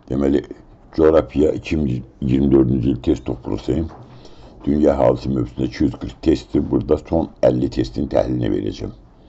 Deməli, coğrafya 2024-cü il test toplusu dünya əhalisi mövzusunda 240 testdir. Burada son 50 testin təhlilini verəcəm.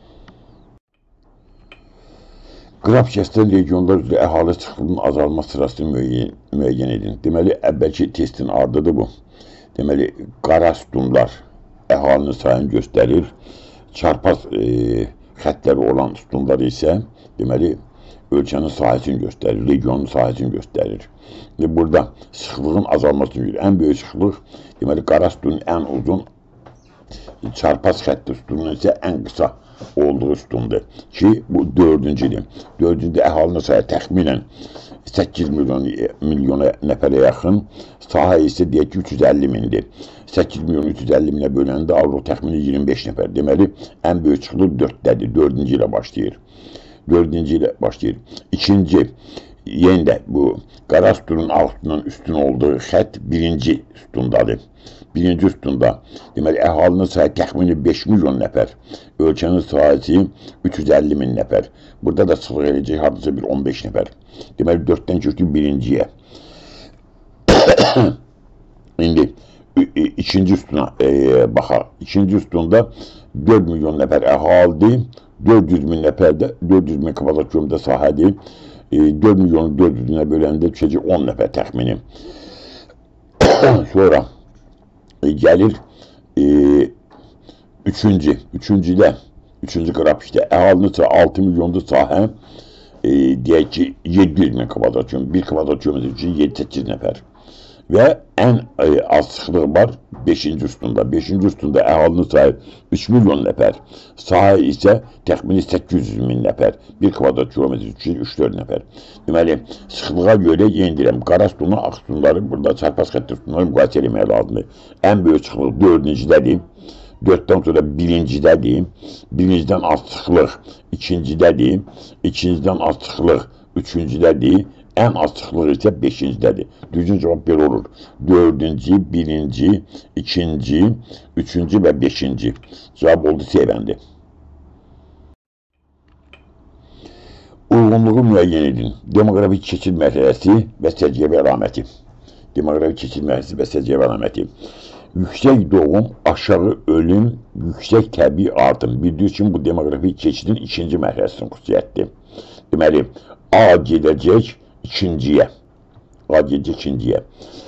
Qraf kəsdən regionlar üzrə əhali sıxlığının azalma sırasını müəyyən edin. Deməli, əvvəlki testin ardıdır bu. Deməli, qara sütunlar əhalinin sayını göstərir. Çarpaz xətləri olan sütunlar isə, deməli, ölkənin sahəsini göstərir, regionun sahəsini göstərir. Burada sıxlığın azalmasını görür. Ən böyük sıxlıq, deməli, qara sütunun ən uzun, çarpaz xətti sütunun isə ən qısa olduğu sütundur ki, bu 4-cüdür. 4-cüdə əhalinin sayı təxminən 8 milyona nəfərə yaxın, sahə isə deyək ki, 350 mindir. 8 milyon 350 minə böləndə avro təxmini 25 nəfər. Deməli, ən böyük sıxlıq 4-dədir, 4-cü ilə başlayır. 4-cü ilə başlayır. İkinci, yenə də bu qara sütunun altından üstün olduğu xətt 1-ci sütundadır. 1-ci sütunda, deməli, əhalinin sayı təxmini 5 milyon nəfər, ölkənin sahəsi 350 min nəfər. Burada da sıxlıq eləyəcək hardasa bir 15 nəfər. Deməli, 4-dən kökü 1-ciyə. İndi, ikinci sütuna baxaq. İkinci sütunda 4 milyon nəfər əhalidir, 400 min nəfər də, 400 min kvadrat kilometr sahədir. 4 milyonu 400-ünə böləndə düşəcək 10 nəfər təxmini. Sonra gəlir üçüncüdə, üçüncü qrafikdə əhalinin sayı 6 milyondur sahə, deyək ki, 700 min kvadrat kilometr, 1 kvadrat kilometr üçün 7-8 nəfər. Və ən az sıxlığı var 5-ci sütunda. 5-ci sütunda əhalinin sayı 3 milyon nəfər, sahə isə təxmini 800 min nəfər, 1 kvadrat kilometr üçün 3-4 nəfər. Deməli, sıxlığa görə yenə deyirəm, qara sütunu, ağ sütunları, burada çarpaz xətti sütunları müqayisə eləmək lazımdır. Ən böyük sıxlıq 4-cüdədir, 4-dən sonra 1-cidədir, 1-cidən az sıxlıq 2-cidədir, 2-cidən az sıxlıq 3-cüdədir, ən az sıxlıq isə 5-cidədir. Düzgün cavab belə olur. 4-cü, 1-ci, 2-ci, 3-cü və 5-ci. Cavab oldu C bəndi. Uyğunluğu müəyyən edin. Demoqrafik keçid mərhələsi və səciyyəvi əlaməti. Demoqrafik keçid mərhələsi və səciyyəvi əlaməti. Yüksək doğum, aşağı ölüm, yüksək təbii artım. Bildiyiniz kimi bu demoqrafik keçidin ikinci mərhələsinin xüsusiyyətidir. Deməli, A gedəcək ikinciyə. A gedəcək ikinciyə.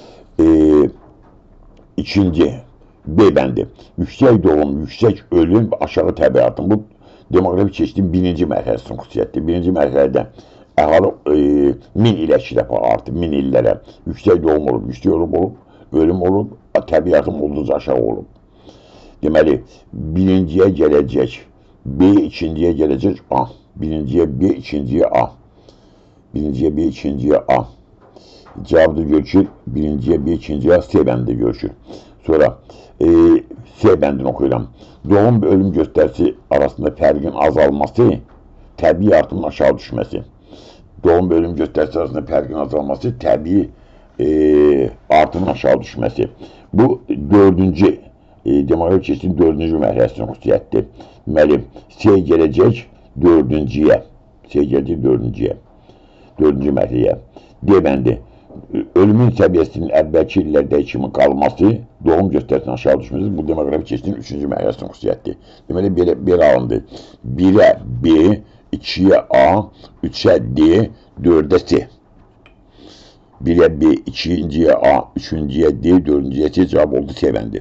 İkinci, B bəndi. Yüksək doğum, yüksək ölüm və aşağı təbii artım. Bu demoqrafik keçidin birinci mərhələsinin xüsusiyyətidir. Birinci mərhələdə əhali 1000 ilə 2 dəfə artıb, 1000 illərə. Yüksək doğum olub, yüksək ölüm olub, təbii artım olduqca aşağı olub. Deməli, birinciyə gələcək B, ikinciyə gələcək A. Birinciyə B, ikinciyə A. Birinciyə B, ikinciyə A. Cavabda görüşür, birinciyə B, ikinciyə A, C bəndində görüşür. Sonra C bəndini oxuyuram. Doğum və ölüm göstərisi arasında fərqin azalması, təbii artımın aşağı düşməsi. Doğum və ölüm göstərisi arasında fərqin azalması, təbii artımın aşağı düşməsi. Bu dördüncü, demoqrafik keçidin dördüncü mərhələsinin xüsusiyyətdir. Deməli, C gələcək dördüncüyə. C gələcək dördüncüyə. Dördüncü mərhələyə. D bəndi. Ölümün səviyyəsinin əvvəlki illərdəki kimi qalması, doğum göstərisinin aşağı düşməsi, bu demoqrafik keçidin üçüncü mərhələsinin xüsusiyyətdir. Deməli, belə alındı. 1-ə B, 2-yə A, 3-ə D, 4-ə C. 1-ə B, 2-ciyə A, 3-cüyə D, 4-cüyə C, cavab oldu C bəndi.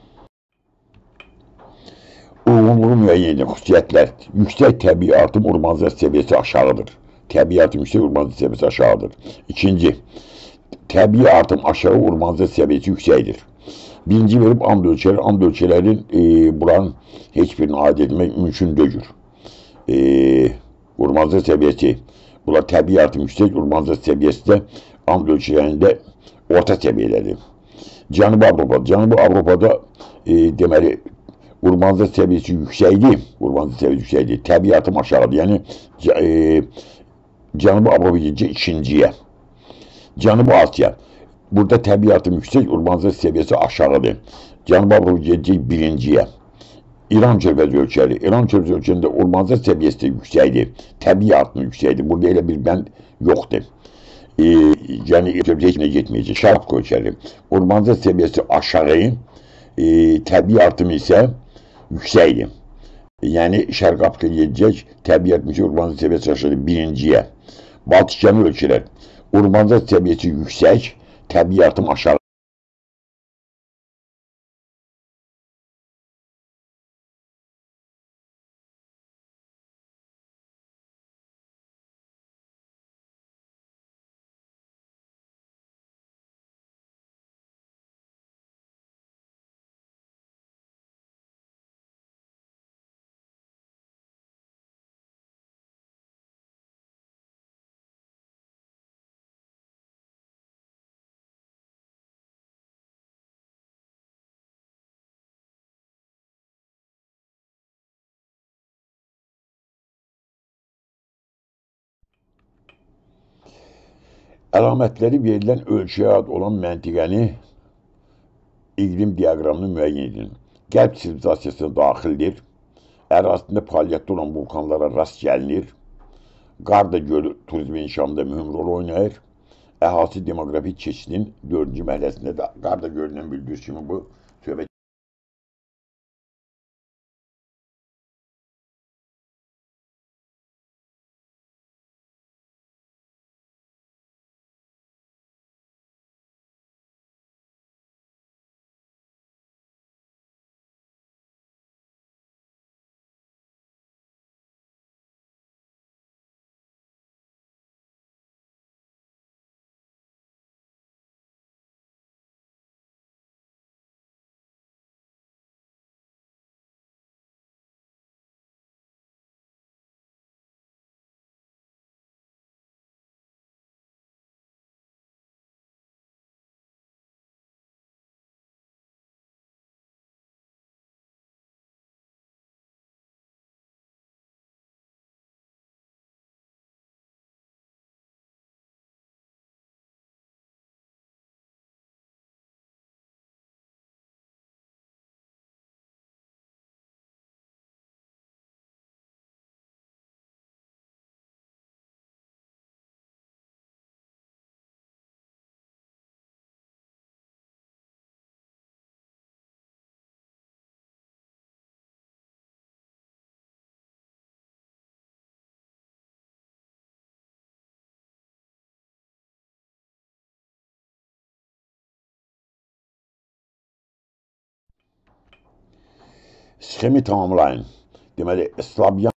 Uyğunluğu müəyyən edən xüsusiyyətlər. Yüksək təbii artım, urbanizasiya səviyyəsi aşağıdır. Təbii artım yüksək, urbanizasiya səviyyəsi aşağıdır. İkinci, təbii artım aşağı, urbanizasiya səviyyəsi yüksəkdir. Birinci verib and ölçələri, and ölçələrin buranın heç birini aid etmək mümkün deyil. Urbanizasiya səviyyəsi, bunlar təbii artım yüksək, urbanizasiya səviyyəsi də and ölçələrində orta səviyyədədir. Cənubi Avropada deməli, urbanizasiya səviyyəsi yüksəkdir, təbii artım aşağıdır. Yəni, Cənubi Avropa gedəcək ikinciyə. Cənubi Asiya, burada təbii artım yüksək, urbanizasiya səviyyəsi aşağıdır. Cənubi Avropa gedəcək birinciyə. İran körfəzi ölkələri, İran körfəzi ölkələrində urbanizasiya səviyyəsi yüksəkdir, təbii artım yüksəkdir. Burada elə bir bənd yoxdur. Yani hiçbirine gitmeyecek. Şarap koçarı. Urbanizasyon seviyesi aşağı, tabii artımı ise yüksek. Yani Şərq Afrika gedəcək, təbii artımı urbanizasyon seviyesi aşağı birinciye. Baltık ölçüler. Urbanizasyon seviyesi yüksek, tabii artım aşağı. Əlamətləri verilən ölçüyə aid olan məntəqəni iqlim diaqramını müəyyən edin. Qərb sivilizasiyasına daxildir. Ərazisində fəaliyyətdə olan vulkanlara rast gəlinir. Qarda Gölü turizmin inkişafında mühüm rol oynayır. Əhalisi demografik keçidin 4-cü mərhələsində də Qarda Gölündən bildiyiniz kimi bu söhbət. Sxemi tamamlayın. Deməli, Slavyan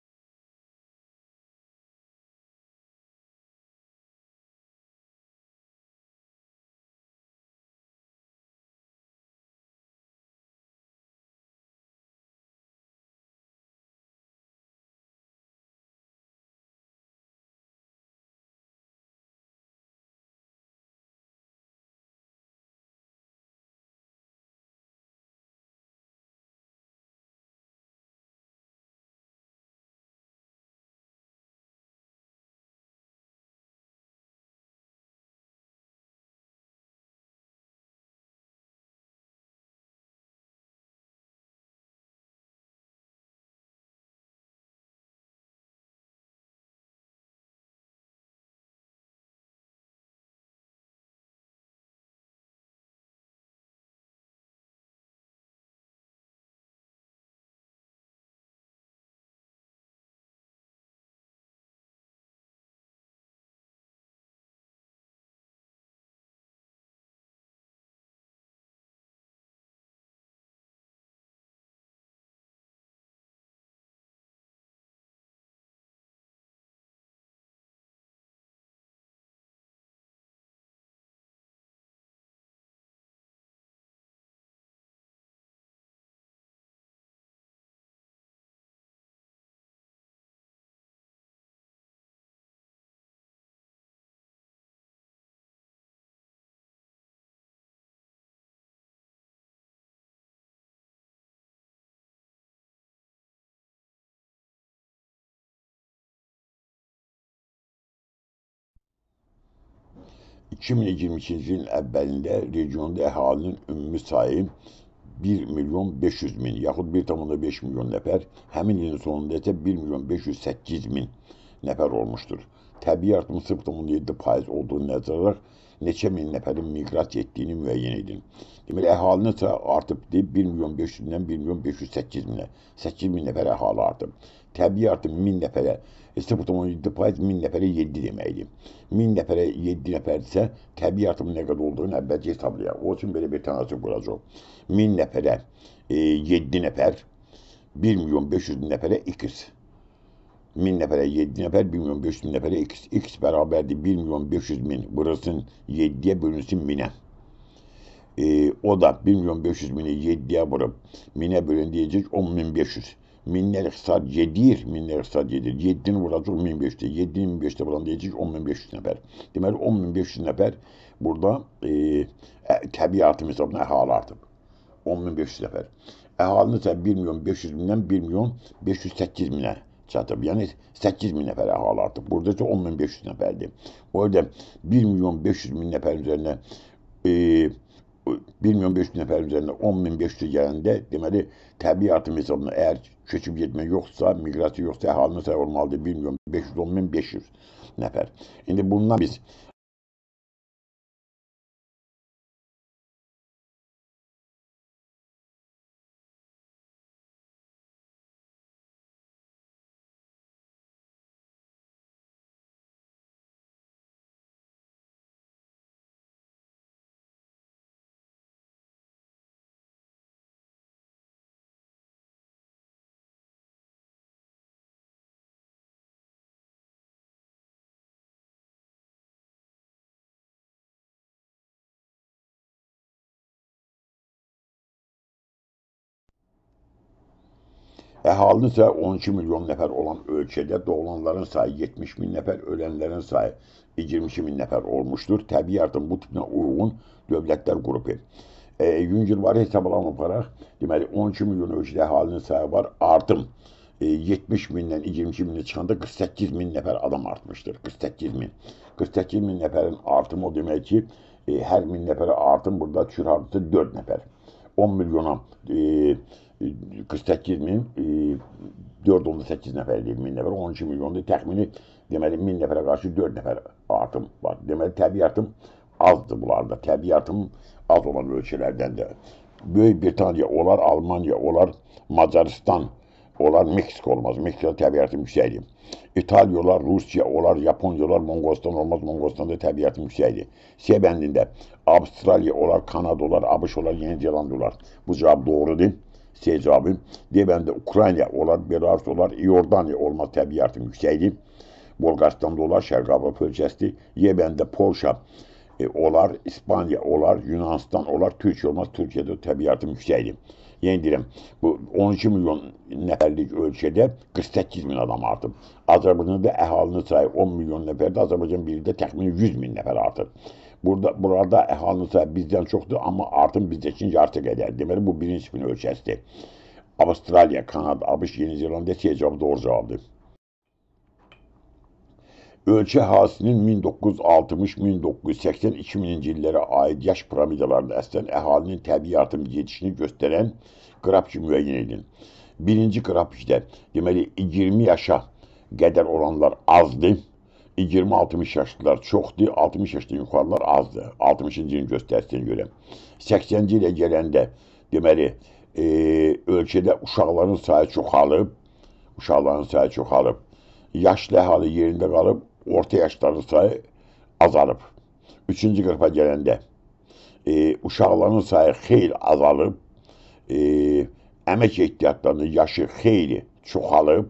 ...2022-ci ilin əvvəlində regionda əhalinin ümumi sayı 1.500.000 yaxud 1,5 milyon nəfər, həmin ilin sonunda isə 1.508.000 nəfər olmuşdur. təbii artımın 0,7% olduğunu nəzərə alaraq neçə min nəfərin miqrasiya etdiyini müəyyən edin. Deməli, əhalinin sayı artıbdır 1.500.000-dən 1.508.000-ə. 8.000 nəfər əhali artıb. Təbii artım 1000 nəfərə 0,7% 1000 nəfərə 7 deməkdir. 1000 nəfərə 7 nəfərdirsə, təbii artımın nə qədər olduğunu əvvəlcə hesablayaq. O üçün belə bir tənazzül quracaq. 1000 nəfərə 7 nəfər 1.500.000 nəfərə x. 1000 nəfərə 7 nəfər 1.500.000 nəfərə x. X bərabərdir 1.500.000 vurulsun 7-yə bölünsün 1000-ə. O da 1.500.000-i 7-yə vurub 1000-ə bölün deyəcək 10.500. Minlər ixtisar yedir, minlər ixtisar yedir. 7-ni vuracaq 1500'də, 7'ni 1500'də vuran deyəcək 10.500 nəfər. Deməli 10.500 nəfər burada təbii artım hesabına əhali artıb. 10.500 nəfər. Əhalinin isə 1.500.000-dən 1.508.000-ə çatıb. Yəni 8.000 nəfər əhali artıb. Burada isə 10.500 nəfərdir. O yüzden 1.500.000 nəfər üzərinə 1.500.000 nəfər üzərində 10.500 gələndə, deməli, təbii artım hesabına əgər köçüb getmə yoxsa, miqrasiya yoxsa, əhalinin sayı olmalıdır 1.510.500 nəfər. İndi bundan biz əhalinin sayı 12 milyon nəfər olan ölkədə doğulanların sayı 70.000 nəfər, ölənlərin sayı 22.000 nəfər olmuşdur. Təbii artım bu tipinə uyğun dövlətlər qrupu. Yüngülvari hesablanaraq, deməli 12 milyon ölkədə əhalinin sayı var, artım 70.000-dən 22.000-ə çıxanda 48.000 nəfər adam artmışdır. 48.000. 48.000 nəfərin artımı o demək ki, hər 1000 nəfərə artım burada düşür hardasa 4 nəfər. 10 milyona 48.000, 4.8 nəfər deyil, 1000 nəfər, 12 milyondur. Təxmini, deməli, 1000 nəfərə qarşı 4 nəfər artım var. Deməli, təbii artım azdır bunlarda. Təbii artım az olan ölkələrdən də. Böyük Britaniya olar, Almaniya olar, Macaristan olar, Meksika olmaz. Meksikada təbii artım yüksəkdir. İtaliya olar, Rusiya olar, Yaponiya olar, Monqolistan olmaz. Monqolistanda təbii artım yüksəkdir. C bəndində Avstraliya olar, Kanada olar, ABŞ olar, Yeni Zelanda olar. Bu cavab doğrudur. C cavabı. D bəndə Ukrayna olar, Belarus olar, İordaniya olmaz, təbii artım yüksəkdir. Bolqaristanda olar, Şərqi Avropa ölkəsidir. Y bəndə Polşa olar, İspaniya olar, Yunanistan olar, Türkiyə olmaz, Türkiyədə təbii artım yüksəkdir. Yəni deyirəm, bu 12 milyon nəfərlik ölkədə 48.000 adam artıb. Azərbaycanda əhalinin sayı 10 milyon nəfərdir, Azərbaycan birlikdə təxmini 100.000 nəfər artıb. Burada əhalinin sayı bizdən çoxdur, amma artım bizdəkin yarısı qədərdir. Deməli, bu birinci tipin ölkəsidir. Avstraliya, Kanada, ABŞ, Yeni Zelanda C cavabı doğru cavabdır. Ölkə əhalinin 1960-1980, 2000-ci illərə aid yaş piramidalarında əslən əhalinin təbii artım gedişini göstərən qrafiki müəyyən edin. Birinci qrafikdə, deməli, 20 yaşa qədər olanlar azdır, 20-60 yaşlılar çoxdur, 60 yaşdan yuxarılar azdır, 60-cı ilin göstərsinə görə. 80-ci ilə gələndə, deməli, ölkədə uşaqların sayı çoxalıb, yaşlı əhali yerində qalıb, orta yaşların sayı azalıb. Üçüncü qrupa gələndə, uşaqların sayı xeyli azalıb, əmək ehtiyatlarının yaşı xeyli çoxalıb,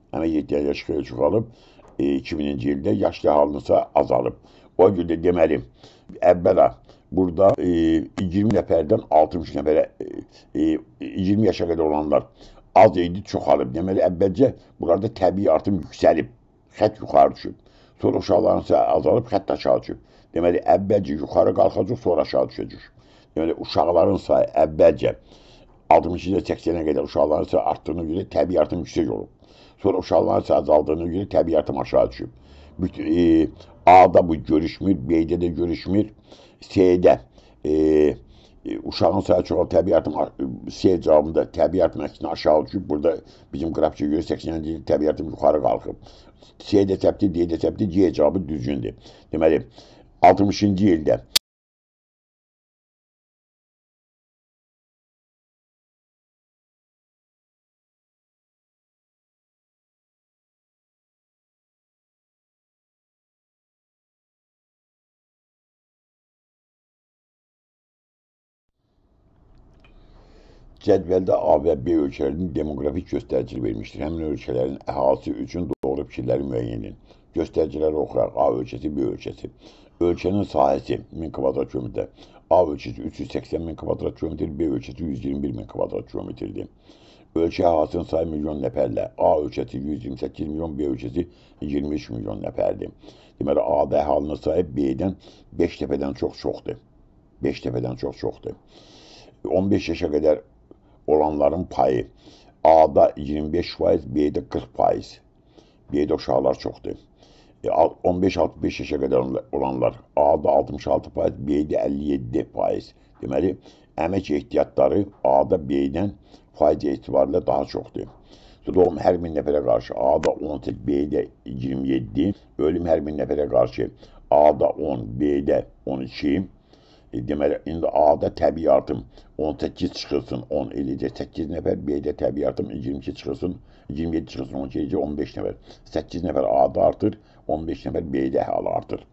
2000-ci ildə yaşlı əhalinin sayı azalıb. O görə də deməli, əvvəla burada 20 nəfərdən 60 nəfərə, 20 yaşa qədər olanlar az idi, çoxalıb. Deməli, əvvəlcə burada təbii artım yüksəlib, xət yuxarı düşüb. Sonra uşaqların sayı azalıb, xət aşağı düşüb. Deməli, əvvəlcə yuxarı qalxacaq, sonra aşağı düşəcək. Deməli, uşaqların sayı əvvəlcə 60-cı 80-ə qədər uşaqların sayı artdığına görə təbii artım yüksək olub. Sonra uşaqların sayı azaldığına görə təbii artım aşağı düşüb. A-da bu görüşmür, B-də də görüşmür, C-də uşağın sayı çoxalıb, təbii artım C cavabında təbii artım əksinə aşağı düşüb. Burada bizim qrafikə görə 80-ci il təbii artım yuxarı qalxıb. C də səhvdir, D də səhvdir, C cavabı düzgündür. Deməli, 60-cı ildə cədvəldə A və B ölkələrinin demoqrafik göstəriciləri verilmişdir. Həmin ölkələrin əhalisi üçün doğru fikirləri müəyyən edin. Göstəriciləri oxuyaq. A ölkəsi, B ölkəsi. Ölkənin sahəsi 1000 kvadrat kilometr. A ölkəsi 380 min kvadrat kilometr, B ölkəsi 121 min kvadrat kilometrdir. Ölkə əhalisinin sayı milyon nəfərlə. A ölkəsi 128 milyon, B ölkəsi 23 milyon nəfərdir. Deməli, A-da əhalinin sayı B-dən 5 dəfədən çoxdur. 5 dəfədən çoxdur. 15 yaşa qədər olanların payı A-da 25%, B-də 40%. B-də uşaqlar çoxdur. 15-65 yaşa qədər olanlar A-da 66%, B-də 57%. Deməli, əmək ehtiyatları A-da B-dən faiz etibarilə daha çoxdur. Doğum hər 1000 nəfərə qarşı A-da 18, B-də 27, ölüm hər 1000 nəfərə qarşı A-da 10, B-də 12. Deməli, indi A-da təbii artım 18 çıxılsın 10 eləcək 8 nəfər, B-də təbii artım 22 çıxılsın 27 çıxılsın 12 eləcək 15 nəfər. 8 nəfər A-da artır, 15 nəfər B-də əhali artır.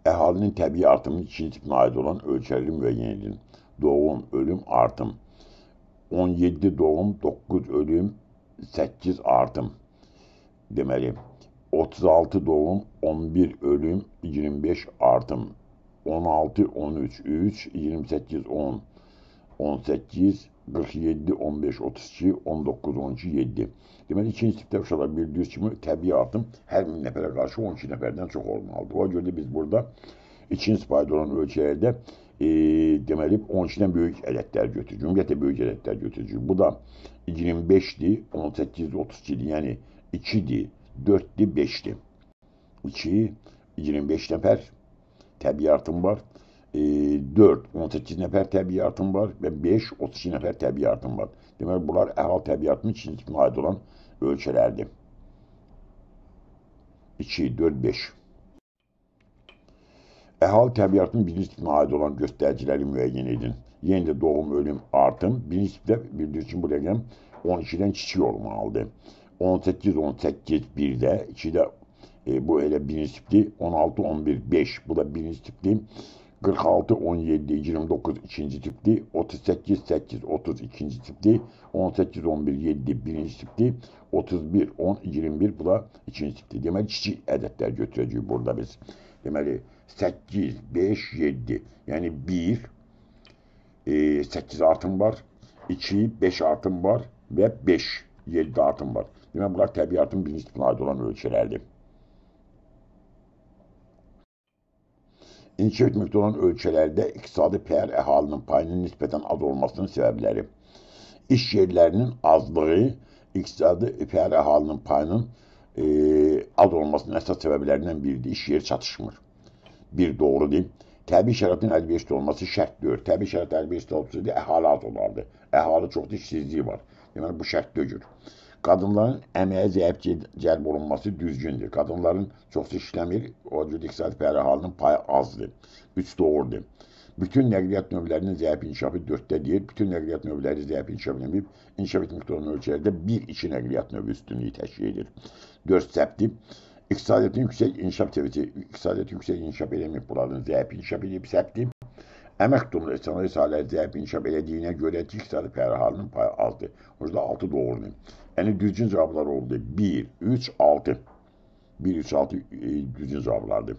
Əhalinin təbii artımının ikinci tipinə aid olan ölçələri müəyyən edin. Doğum, ölüm, artım. 17 doğum, 9 ölüm, 8 artım. Deməli, 36 doğum, 11 ölüm, 25 artım. 16, 13, 3, 28, 10, 18, 47, 15, 32, 19, 12, 7. Deməli, ikinci tipdə uşaqlar bildiyiniz kimi təbii artım hər 1000 nəfərə qarşı 12 nəfərdən çox olmalıdır. Ona görə də biz burada ikinci payda olan ölçülərdə deməli 12-dən böyük ədədlər götürürük. Ümumiyyətlə böyük ədədlər götürürük. Bu da 25-dir, 18-dir, 32-dir. Yəni 2-dir, 4-dir, 5-dir. 2, 25 nəfər təbii artım var. 4, 18 nəfər təbii artım var və 5, 32 nəfər təbii artım var. Deməli, bunlar əhali təbii artımının ikinci tipinə aid olan ölçülərdir. 2, 4, 5. Əhali təbii artımının birinci tipinə aid olan göstəriciləri müəyyən edin. Yenə də doğum, ölüm, artım. Birinci tipdə bildiyiniz kimi bu rəqəm 12-dən kiçik olmalıdır. 18, 18, 1-də, 2-də bu elə birinci tipdir. 16, 11, 5. Bu da birinci tipdir. 46, 17, 29 ikinci tipdir. 38, 8, 30 ikinci tipdir. 18, 11, 7 birinci tipdir. 31, 10, 21 bu da ikinci tipdir. Deməli, kiçik ədədlər götürəcəyik burada biz. Deməli, 8, 5, 7. Yəni 1, 8 artım var. 2, 5 artım var və 5, 7 artım var. Deməli, bunlar təbii artım birinci tipinə aid olan ölçülərdir. İnkişaf etməkdə olan ölkələrdə iqtisadi payər əhalinin payının nisbətən az olmasının səbəbləri. İş yerlərinin azlığı iqtisadi payər əhalinin payının az olmasının əsas səbəblərindən biridir. İş yeri çatışmır. Bir doğrudur. Təbii şəraitin əlverişli olması şərt deyil. Təbii şərait əlverişli olsaydı əhali az olardı. Əhali çoxdur, işsizliyi var. Deməli, bu şərt deyil. Qadınların əməyə zəif cəlb olunması düzgündür. Qadınların çoxsu işləmir, o cür iqtisadi payər əhalinin payı azdır. 3 doğrudur. Bütün nəqliyyat növlərinin zəif inkişafı 4-də deyil. Bütün nəqliyyat növləri zəif inkişaf edib, inkişaf etməkdə olan ölkələrdə 1-2 nəqliyyat növü üstünlüyü təşkil edir. 4 səbti. İqtisadiyyatın yüksək inkişaf seviyesi, iqtisadiyyatın yüksək inkişaf edəməyib, bunların zəif inkişaf edib səbti. Əmək tutumlu sənaye sahələri zəif inkişaf edədiyinə görə iqtisadi payər əhalinin payı azdır. Orada 6 doğrudur. Yəni düzgün cavablar oldu. 1, 3, 6. 1, 3, 6 düzgün cavablardır.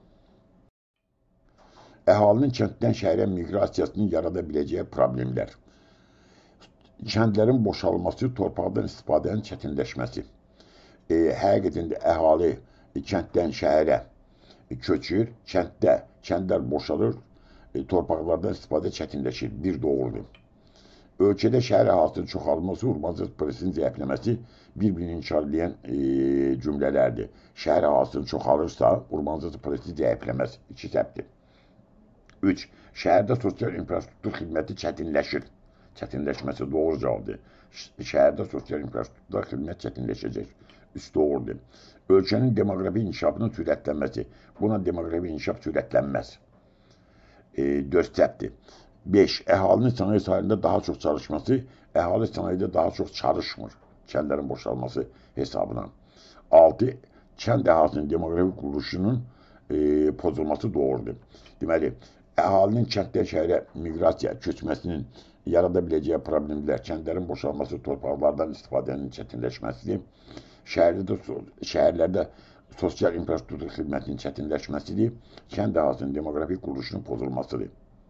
Əhalinin kənddən şəhərə miqrasiyasının yarada biləcəyi problemlər. Kəndlərin boşalması, torpaqdan istifadənin çətinləşməsi. Həqiqətən də əhali kənddən şəhərə köçür, kəndlər boşalır, torpaqlardan istifadə çətinləşir. Bir doğrudur. Ölkədə şəhər əhalinin çoxalması, urbanizasiya prosesinin zəifləməsi bir-birini inkar edən cümlələrdir. Şəhər əhalinin çoxalırsa, urbanizasiya prosesi zəifləməz. 2 səbtdir. 3. Şəhərdə sosial infrastruktur xidməti çətinləşir. Çətinləşməsi doğru cavabdır. Şəhərdə sosial infrastruktur xidmət çətinləşəcək. 3 doğrudur. Ölkənin demoqrafi inkişafının sürətlənməsi. Buna demoqrafi inkişaf sürətlənməz. 4 səbtdir. 5. Əhalinin sənaye sahəsində daha çox çalışması, əhali sənayedə daha çox çalışmır. Kəndlərin boşalması hesabına. 6. Kənd əhalinin demoqrafi quruluşunun pozulması doğrudur. Deməli, əhalinin kənddən şəhərə miqrasiya köçməsinin yarada biləcəyi problemlər, kəndlərin boşalması, torpaqlardan istifadənin çətinləşməsidir. Şəhərlərdə sosial infrastruktur xidmətinin çətinləşməsidir. Kənd əhalinin demoqrafi quruluşunun pozulmasıdır.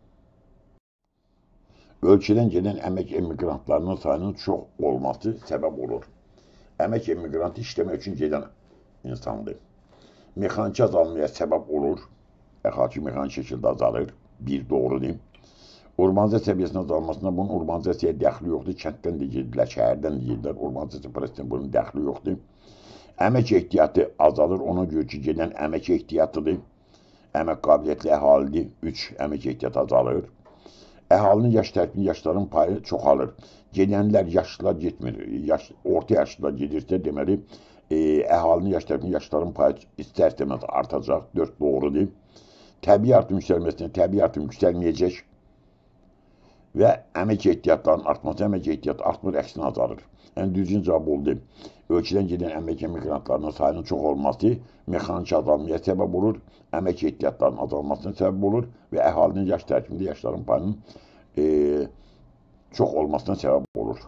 Ölkədən gedən əmək emigrantlarının sayının çox olması səbəb olur. Əmək emigrantı işləmək üçün gedən insandır. Mexaniki azalmaya səbəb olur. Əhaliki mexaniki şəkildə azalır. Bir doğrudur. Urbanizasiya səviyyəsinin azalmasına bunun urbanizasiyaya dəxli yoxdur. Kənddən də gedirlər, şəhərdən də gedirlər. Urbanizasiya prosesinin bunun dəxli yoxdur. Əmək ehtiyatı azalır. Ona görə ki, gedən əmək ehtiyatıdır. Əmək qabiliyyətli əhalidir. 3. Əmək ehtiyatı azalır. Əhalinin yaş tərkibinin yaşların payı çoxalır. Gedənlər, yaşlılar getmir. Orta yaşlılar gedirsə, deməli, əhalinin yaş tərkibinin yaşların payı istər-istəməz artacaq. 4 doğrudur. Təbii artım yüksəlməsinə təbii artım yüksəlməyəcək və əmək ehtiyatlarının artması, əmək ehtiyatı artmır, əksinə azalır. Yəni düzgün cavab oldu. Ölkədən gedən əmək miqrantlarının sayının çox olması mexaniki azalmaya səbəb olur, əmək ehtiyatlarının azalmasına səbəb olur və əhalinin yaş tərkibində yaşların payının çox olmasına səbəb olur.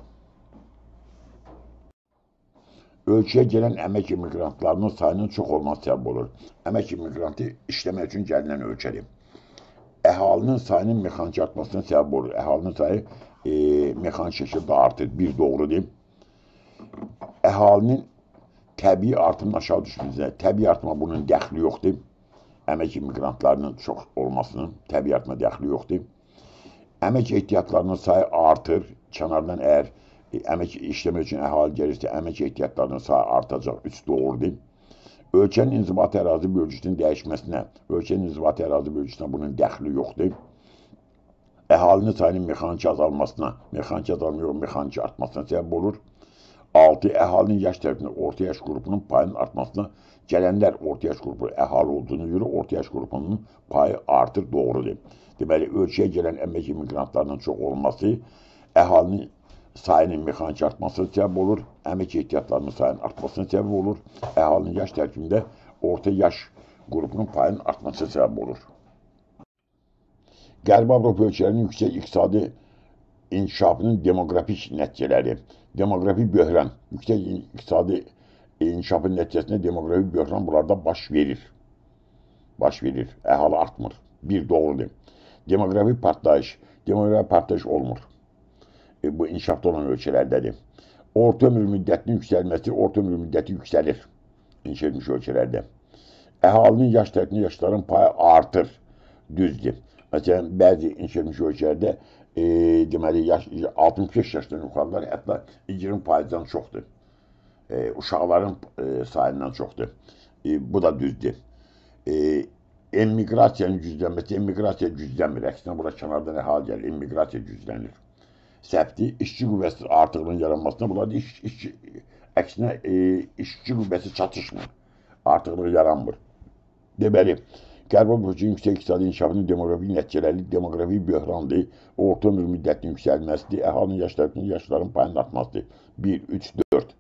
Ölkəyə gələn əmək miqrantlarının sayının çox olması səbəb olur. Əmək miqrantı işləmək üçün gəlinən ölkədir. Əhalinin sayının mexaniki artmasına səbəb olur. Əhalinin sayı mexaniki şəkildə artır. Bir doğrudur. Əhalinin təbii artımın aşağı düşməsində, təbii artıma bunun dəxli yoxdur. Əmək miqrantlarının çox olmasının təbii artıma dəxli yoxdur. Əmək ehtiyatlarının sayı artır. Kənardan əgər əmək işləmək üçün əhali gəlirsə, əmək ehtiyatlarının sayı artacaq. 3 doğrudur. Ölkənin inzibati ərazi bölgüsünün dəyişməsinə, ölkənin inzibati ərazi bölgüsünə bunun dəxli yoxdur. Əhalinin sayının mexaniki azalmasına, mexaniki azalma yox, mexaniki artmasına səbəb olur. 6. Əhalinin yaş tərkibində orta yaş qrupunun payının artmasına, gələnlər orta yaş qrupu əhali olduğunu görə orta yaş qrupunun payı artır, doğrudur. Deməli, ölkəyə gələn əmək miqrantlarının çox olması əhalinin sayının mexaniki artmasına səbəb olur, əmək ehtiyatlarının sayının artmasına səbəb olur, əhalinin yaş tərkibində orta yaş qrupunun payının artmasına səbəb olur. Qərbi Avropa ölkələrinin yüksək iqtisadi inkişafının demoqrafik nəticələri, demoqrafik böhran, yüksək iqtisadi inkişafın nəticəsində demoqrafik böhran bunlarda baş verir. Baş verir, əhali artmır. Bir doğrudur. Demoqrafik partlayış olmur. Bu inkişafda olan ölkələrdədir. Orta ömür müddətinin yüksəlməsi, orta ömür müddəti yüksəlir inkişaf etmiş ölkələrdə. Əhalinin yaş tərkibində yaşların payı artır, düzdür. Məsələn, bəzi inkişaf etmiş ölkələrdə deməli, 65 yaşdan yuxarılar hətta 20%-dən çoxdur. Uşaqların sayından çoxdur. Bu da düzdür. Emiqrasiyanın güclənməsi, emiqrasiya güclənmir. Əksinə, bura kənardan əhali gəlir, emiqrasiya güclənir. Səhvdir, işçi qüvvəsi artıqlığının yaranmasına, bunlarda əksinə işçi qüvvəsi çatışmır, artıqlığı yaranmır. Deməli, Qərbi Avropa yüksək iqtisadi inkişafının demoqrafik nəticələri demoqrafik böhrandır, orta ömür müddətinin yüksəlməsidir, əhalinin yaş tərkibində yaşların payının artmasıdır. 1, 3, 4.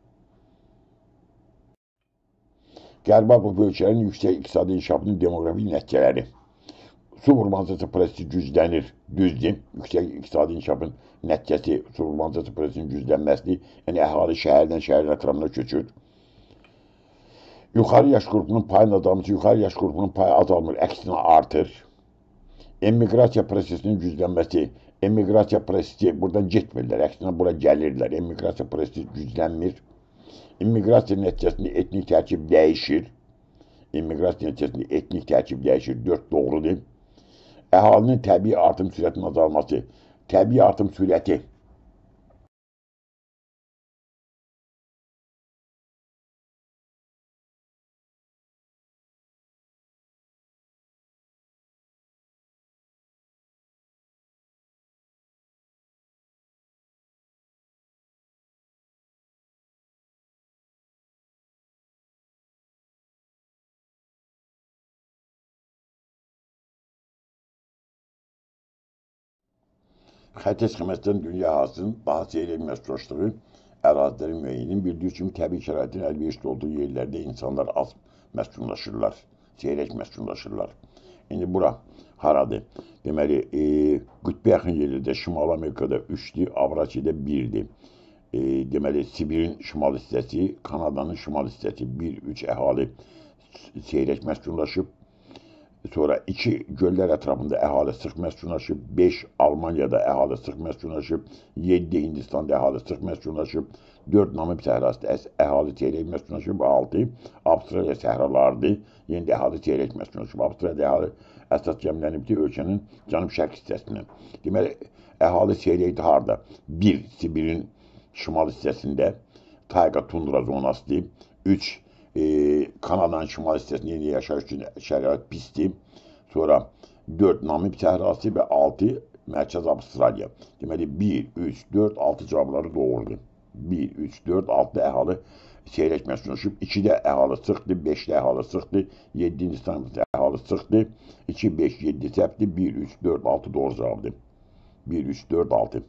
Qərbi Avropa ölkələrinin yüksək iqtisadi inkişafının demoqrafik nəticələri. Su vurmancası prosesi güclənir, düzdür. Yüksək iqtisadi inkişafın nəticəsi su vurmancası prosesinin güclənməsidir. Yəni, əhali şəhərdən şəhərin ətrafına köçür. Yuxarı yaş qrupunun payının azalması, yuxarı yaş qrupunun payı azalmır, əksinə artır. Emiqrasiya prosesinin güclənməsi, emiqrasiya prosesi buradan getmirlər, əksinə bura gəlirlər. Emiqrasiya prosesi güclənmir. İmmiqrasiya nəticəsində etnik tərkib dəyişir. İmmiqrasiya nəticəsində etnik tərkib dəyişir, 4 doğrudur. Əhalinin təbii artım sürətinin azalması, təbii artım sürəti. Xəritə sxeməsindən dünya ərazisinin daha seyrək məskunlaşdığı ərazilərin müəyyəninin bildiyi kimi təbii şəraitin əlverişli olduğu yerlərdə insanlar az məskunlaşırlar, seyrək məskunlaşırlar. İndi bura haradır? Deməli, qütbə yaxın yerlərdə Şimali Amerikada 3-dür, Avrasiyada 1-dir. Deməli, Sibirin şimal hissəsi, Kanadanın şimal hissəsi 1-3 əhali seyrək məskunlaşıb. Sonra 2 göllər ətrafında əhali sıx məskunlaşıb, 5 Almaniyada əhali sıx məskunlaşıb, 7 Hindistanda əhali sıx məskunlaşıb, 4 Namib səhrasında əhali seyrək məskunlaşıb, 6 Avstraliya səhralarıdır, yenə də əhali seyrək məskunlaşıb. Avstraliyada əhali əsas cəmlənibdir ölkənin cənub-şərq hissəsindən. Deməli, əhali seyrəkdir harda? 1 Sibirin şimal hissəsində, tayqa tundra zonasıdır, 3 Kanadanın şimal hissəsində yeni yaşayış üçün şərait pisdir. Sonra 4 Namib səhrası və 6 Mərkəz Avstraliya. Deməli, 1, 3, 4, 6 cavabları doğrudur. 1, 3, 4, 6-da əhali seyrək məskunlaşıb, 2-də əhali sıxdır, 5-də əhali sıxdır, 7 Hindistan'da əhali sıxdır, 2, 5, 7 səhvdir, 1, 3, 4, 6 doğru cavabdır. 1, 3, 4, 6.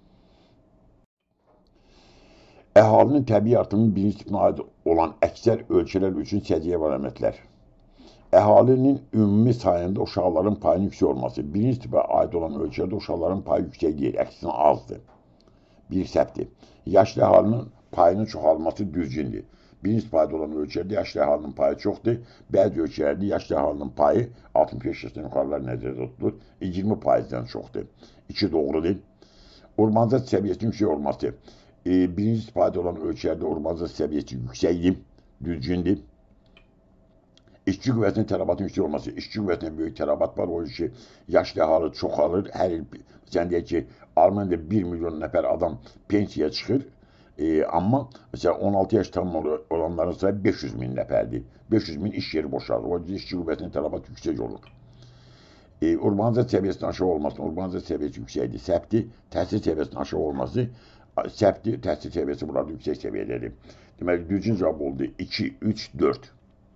Əhalinin təbii artımının birinci tipinə aid olan əksər ölkələr üçün səciyyə əlamətlər. Əhalinin ümumi sayında uşaqların payının yüksək olması. Birinci tipə aid olan ölkələrdə uşaqların payı yüksək deyil, əksinə azdır. Bir səhvdir. Yaşlı əhalinin payının çoxalması düzgündür. Birinci tipə aid olan ölkələrdə yaşlı əhalinin payı çoxdur. Bəzi ölkələrdə yaşlı əhalinin payı 65 yaşdan yuxarılar nəzərdə tutulur. 20%-dən çoxdur. 2 doğrudur. Urbanizasiya səviyyəsinin yüksək olması. Birinci tipə aid olan ölkələrdə urbanizasiya səviyyəsi yüksəkdir, düzgündür. İşçi qüvvəsinin tələbatının yüksək olması. İşçi qüvvəsinə böyük tələbat var. O ki, yaşlı əhalı çoxalır. Hər il, sən deyək ki, Almaniyada 1 milyon nəfər adam pensiyaya çıxır. Amma məsələn 16 yaş tam olanların sayı 500 min nəfərdir. 500 min iş yeri boşalır. O yüzden işçi qüvvəsinin tələbatı yüksək olur. Urbanizasiya səviyyəsinin aşağı olması, urbanizasiya səviyyəsi yüksəkdir. Səhvdir, təhsil səviyyəsinin aşağı olması, səhvdir, təhsil səviyyəsi burada yüksək səviyyədədir. Deməli, düzgün cavab oldu 2, 3, 4.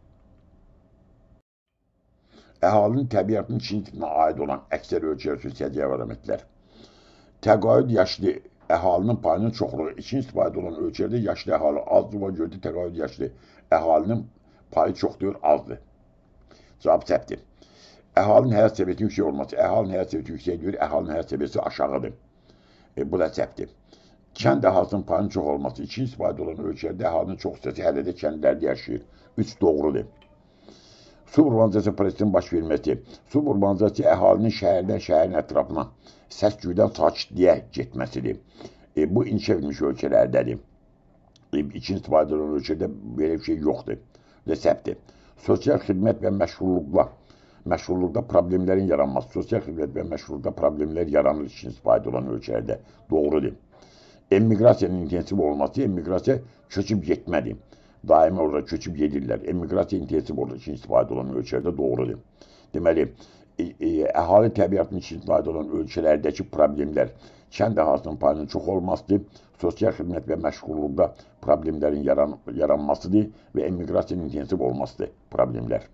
Əhalinin təbiətinin ikinci tipinə aid olan əksər ölkələr üçün səciyyə əlamətlər. Təqaüd yaşlı əhalinin payının çoxluğu. İkinci tipə aid olan ölkələrdə yaşlı əhali azdır. O görə də təqaüd yaşlı əhalinin payı çoxdur, azdır. Cavab səhvdir. Əhalinin həyat səviyyəsinin yüksək olması. Əhalinin həyat səviyyəsi yüksək deyil, əhalinin həyat səviyyəsi aşağıdır. Bu da səhvdir. Kənd əhalinin payının çox olması. İkinci tipə aid olan ölkələrdə əhalinin çox hissəsi hələ də kəndlərdə yaşayır. 3 doğrudur. Suburbanizasiya prosesinin baş verməsi. Suburbanizasiya əhalinin şəhərdən şəhərin ətrafına, səs-küydən sakitliyə getməsidir. Bu inkişaf edilmiş ölkələrdədir. İkinci tipə aid olan ölkədə belə bir şey yoxdur. Və səhvdir. Sosial xidmət və məşğulluqda problemlərin yaranması. Sosial xidmət və məşğulluqda problemlər yaranır ikinci tipə aid olan ölkələrdə. Doğrudur. Emiqrasiyanın intensiv olması, emiqrasiya köçüb getmədir. Daimi orada köçüb gedirlər. Emiqrasiya intensiv olur ikinci tipə aid olan ölkələrdə, doğrudur. Deməli, əhali təbiətinin ikinci tipə aid olan ölkələrdəki problemlər kənd əhalisinin payının çox olmasıdır, sosial xidmət və məşğulluqda problemlərin yaranmasıdır və emiqrasiyanın intensiv olmasıdır problemlər.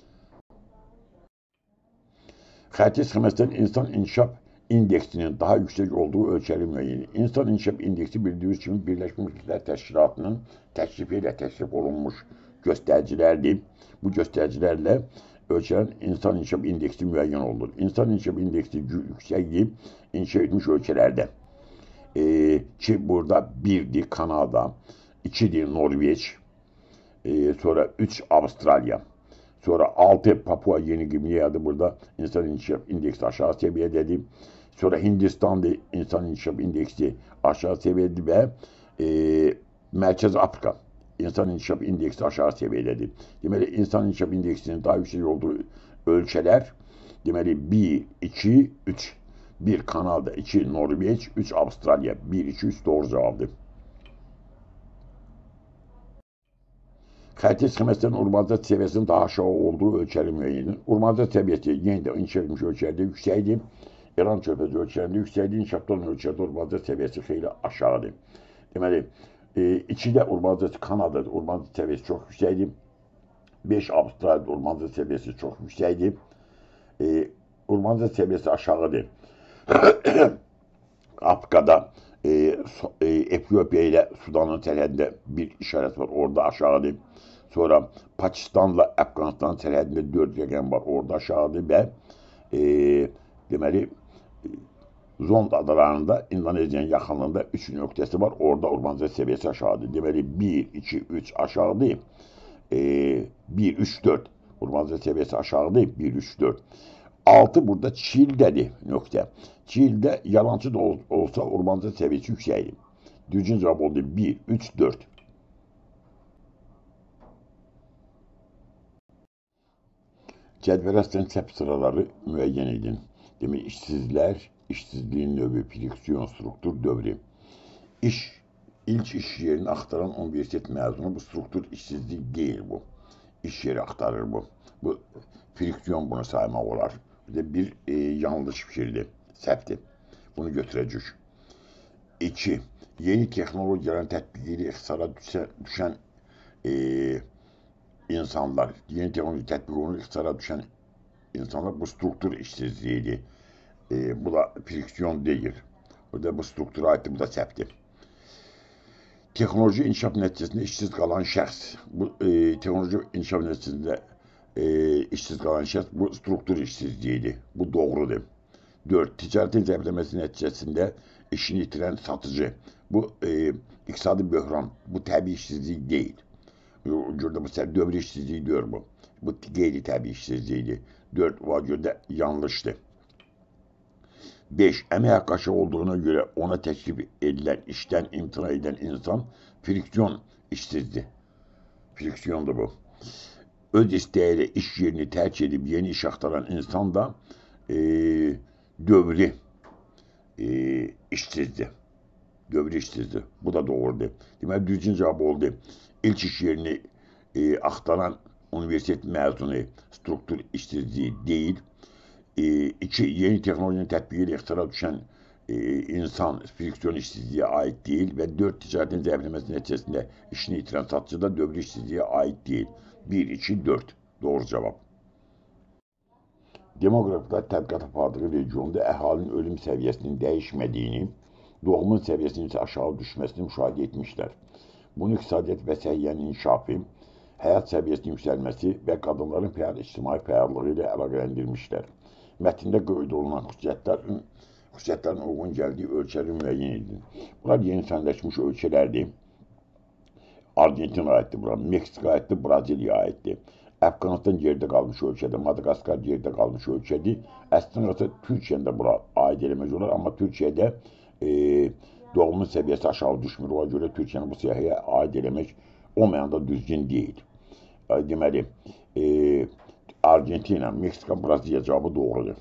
Xətti sxeməsindən insan inkişaf indeksinin daha yüksək olduğu ölkəli müəyyəni. İnsan inkişaf indeksi bildiyiniz kimi Birləşmiş Milletlər Təşkilatının təklifi ilə təklif olunmuş göstəricilərdir. Bu göstəricilərlə ölkələrin insan inkişaf indeksi müəyyən olunur. İnsan inkişaf indeksi yüksəkdir inkişaf etmiş ölkələrdə. Ki burada 1'dir Kanada, 2'dir Norveç, sonra 3 Avustralya. Sonra 6 Papua Yeni Ginea'da burada insan inkişaf indeksi aşağı seviyededir. Sonra Hindistan'da insan inkişaf indeksi aşağı seviyededir ve Merkez Afrika insan inkişaf indeksi aşağı seviyededir. Deməli, insan inkişaf indeksinin daha yüksek olduğu ölçeler, deməli 1, 2, 3. 1 Kanada, 2 Norveç, 3 Avustralya, 1, 2, 3 doğru cevabdır. Xətti sxeməsindən urbanizasiya səviyyəsinin daha aşağı olduğu ölkəli müəyyəndir. Urbanizasiya səviyyəsi yenə də inkişaf edilmiş ölkələrdə yüksəkdir. İran körfəzi ölkələrində yüksəkdir. İnkişafda olan ölkələrdə urbanizasiya səviyyəsi xeyli aşağıdır. Deməli, 2-də urbanizasiya Kanadada urbanizasiya səviyyəsi çox yüksəkdir. 5 Avustraliyada urbanizasiya səviyyəsi çox yüksəkdir. Urbanizasiya səviyyəsi aşağıdır. Afrikada Etiyopya ilə Sudanın sərhədində bir işarət var, orada aşağıdır. Sonra Pakistanla Əfqanistan sərhədində 4 rəqəm var, orada aşağıdır və deməli Zond adalarında İndoneziyanın yaxınlığında 3 nöqtəsi var, orada urbanizasiya səviyyəsi aşağıdır. Deməli 1, 2, 3 aşağıdır, 1, 3, 4 urbanizasiya səviyyəsi aşağıdır, 1, 3, 4. 6 burada Çil'dədir nöqtə. Çil'də yalancı da olsa urbanizasiya səviyyəsi yüksəkdir. Düzgün cavab oldu 1, 3, 4. Cədvələ səhv sıraları müəyyən edin. Demək, işsizlər, işsizliyin növü, friksiyon, struktur dövrü. İlk iş yerini axtaran universitet məzunu, bu struktur işsizlik deyil bu. İş yeri axtarır bu. Bu friksiyon bunu saymaq olar. Bir yanlış fikirdir, səhvdir. Bunu götürəcək. 2. Yeni texnologiyaların tətbiqi ilə ixtisara düşən insanlar, yeni texnoloji tətbiq olunur, ixtisara düşən insanlar bu struktur işsizliyidir. Bu da friksiyon deyil. Burada bu struktura aiddir, bu da səhvdir. Texnoloji inkişaf nəticəsində işsiz qalan şəxs, bu texnoloji inkişaf nəticəsində işsiz qalan şəxs bu struktur işsizliyidir. Bu doğrudur. 4. Ticarətin zəifləməsi nəticəsində işini itirən satıcı. Bu iqtisadi böhran, bu təbii işsizlik deyil. Burada bu dövri işsizliği diyor bu. Bu gayri tabi işsizliğiydi. 4 o göre yanlıştı. 5. Emek hakkı aşağı olduğuna göre ona teklif edilen işten imtina eden insan friksiyon işsizdi. Friksiyondu bu. Öz isteğiyle iş yerini tercih edip yeni iş aktaran insan da dövri işsizdi. Dövri işsizdi. Bu da doğrudur. Demek düzgün cevap oldu. İlk iş yerini aktaran üniversite mezunu struktur işsizliği değil. 2. Yeni teknolojinin tətbiqiyle ihtira düşen insan friksiyon işsizliğe ait değil ve 4. Ticaretin zəifləməsi nəticəsində işini itiren satıcı da dövri işsizliğe ait değil. 1, 2, 4. Doğru cevap. Demograflar tədqiqat apardığı regionda əhalinin ölüm səviyyəsinin dəyişmədiyini, doğumun səviyyəsinin isə aşağı düşməsini müşahidə etmişlər. Bunu iqtisadiyyat və səhiyyənin inkişafı, həyat səviyyəsinin yüksəlməsi və qadınların ictimai fəallığı ilə əlaqələndirmişlər. Mətndə qeyd olunan xüsusiyyətlərin uyğun gəldiyi ölkələri müəyyən edin. Bunlar yeni sənləşmiş ölkələrdir. Argentina aiddir bura, Meksika aiddir, Braziliya aiddir. Əfqanistan geride qalmış ölkədir, Madagaskar geride qalmış ölkədir. Əslində Türkiyənin də bura aid eləmək olar, amma Türkiyədə doğumun səviyyəsi aşağı düşmür. Ona görə Türkiyənin bu siyahıya aid eləmək olmayan da düzgün deyil. Deməli, Argentina, Meksika, Braziliya cavabı doğrudur.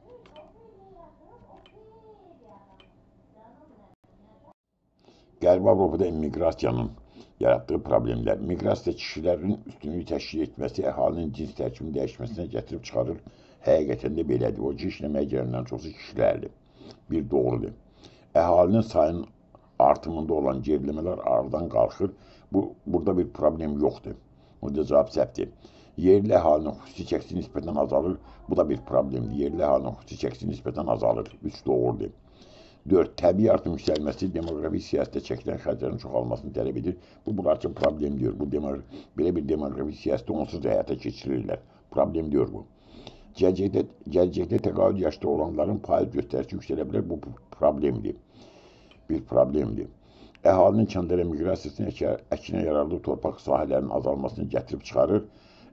Qərbi Avropada immiqrasiyanın yarattığı problemlər. Miqrasiya kişilərin üstünlüyü təşkil etməsi əhalinin cins tərkibinin dəyişməsinə gətirib çıxarır. Həqiqətən də belədir. O ki, işləməyə gələnlərin çoxu kişilərdir. Bir doğrudur. Əhalinin sayının artımında olan geriləmələr aradan qalxır. Burada bir problem yoxdur. Burada cavab səhvdir. Yerli əhalinin xüsusi çəkisi nisbətən azalır. Bu da bir problemdir. Yerli əhalinin xüsusi çəkisi nisbətən azalır. 3 doğrudur. 4. Təbii artım yükselmesi demografi siyasete çekilen xərclərin çoxalmasını tələb edir. Bunlar üçün problem diyor. Belə bir demografi siyaseti onsuz da həyata keçirirlər. Problem diyor bu. Gələcəkdə təqaüd yaşda olanların faiz göstərisi yüksələ bilər. Bu problemdir. Bir problemdir. Əhalinin kəndlərə miqrasiyasını əkinə yararlı torpaq sahələrinin azalmasını gətirib çıxarır.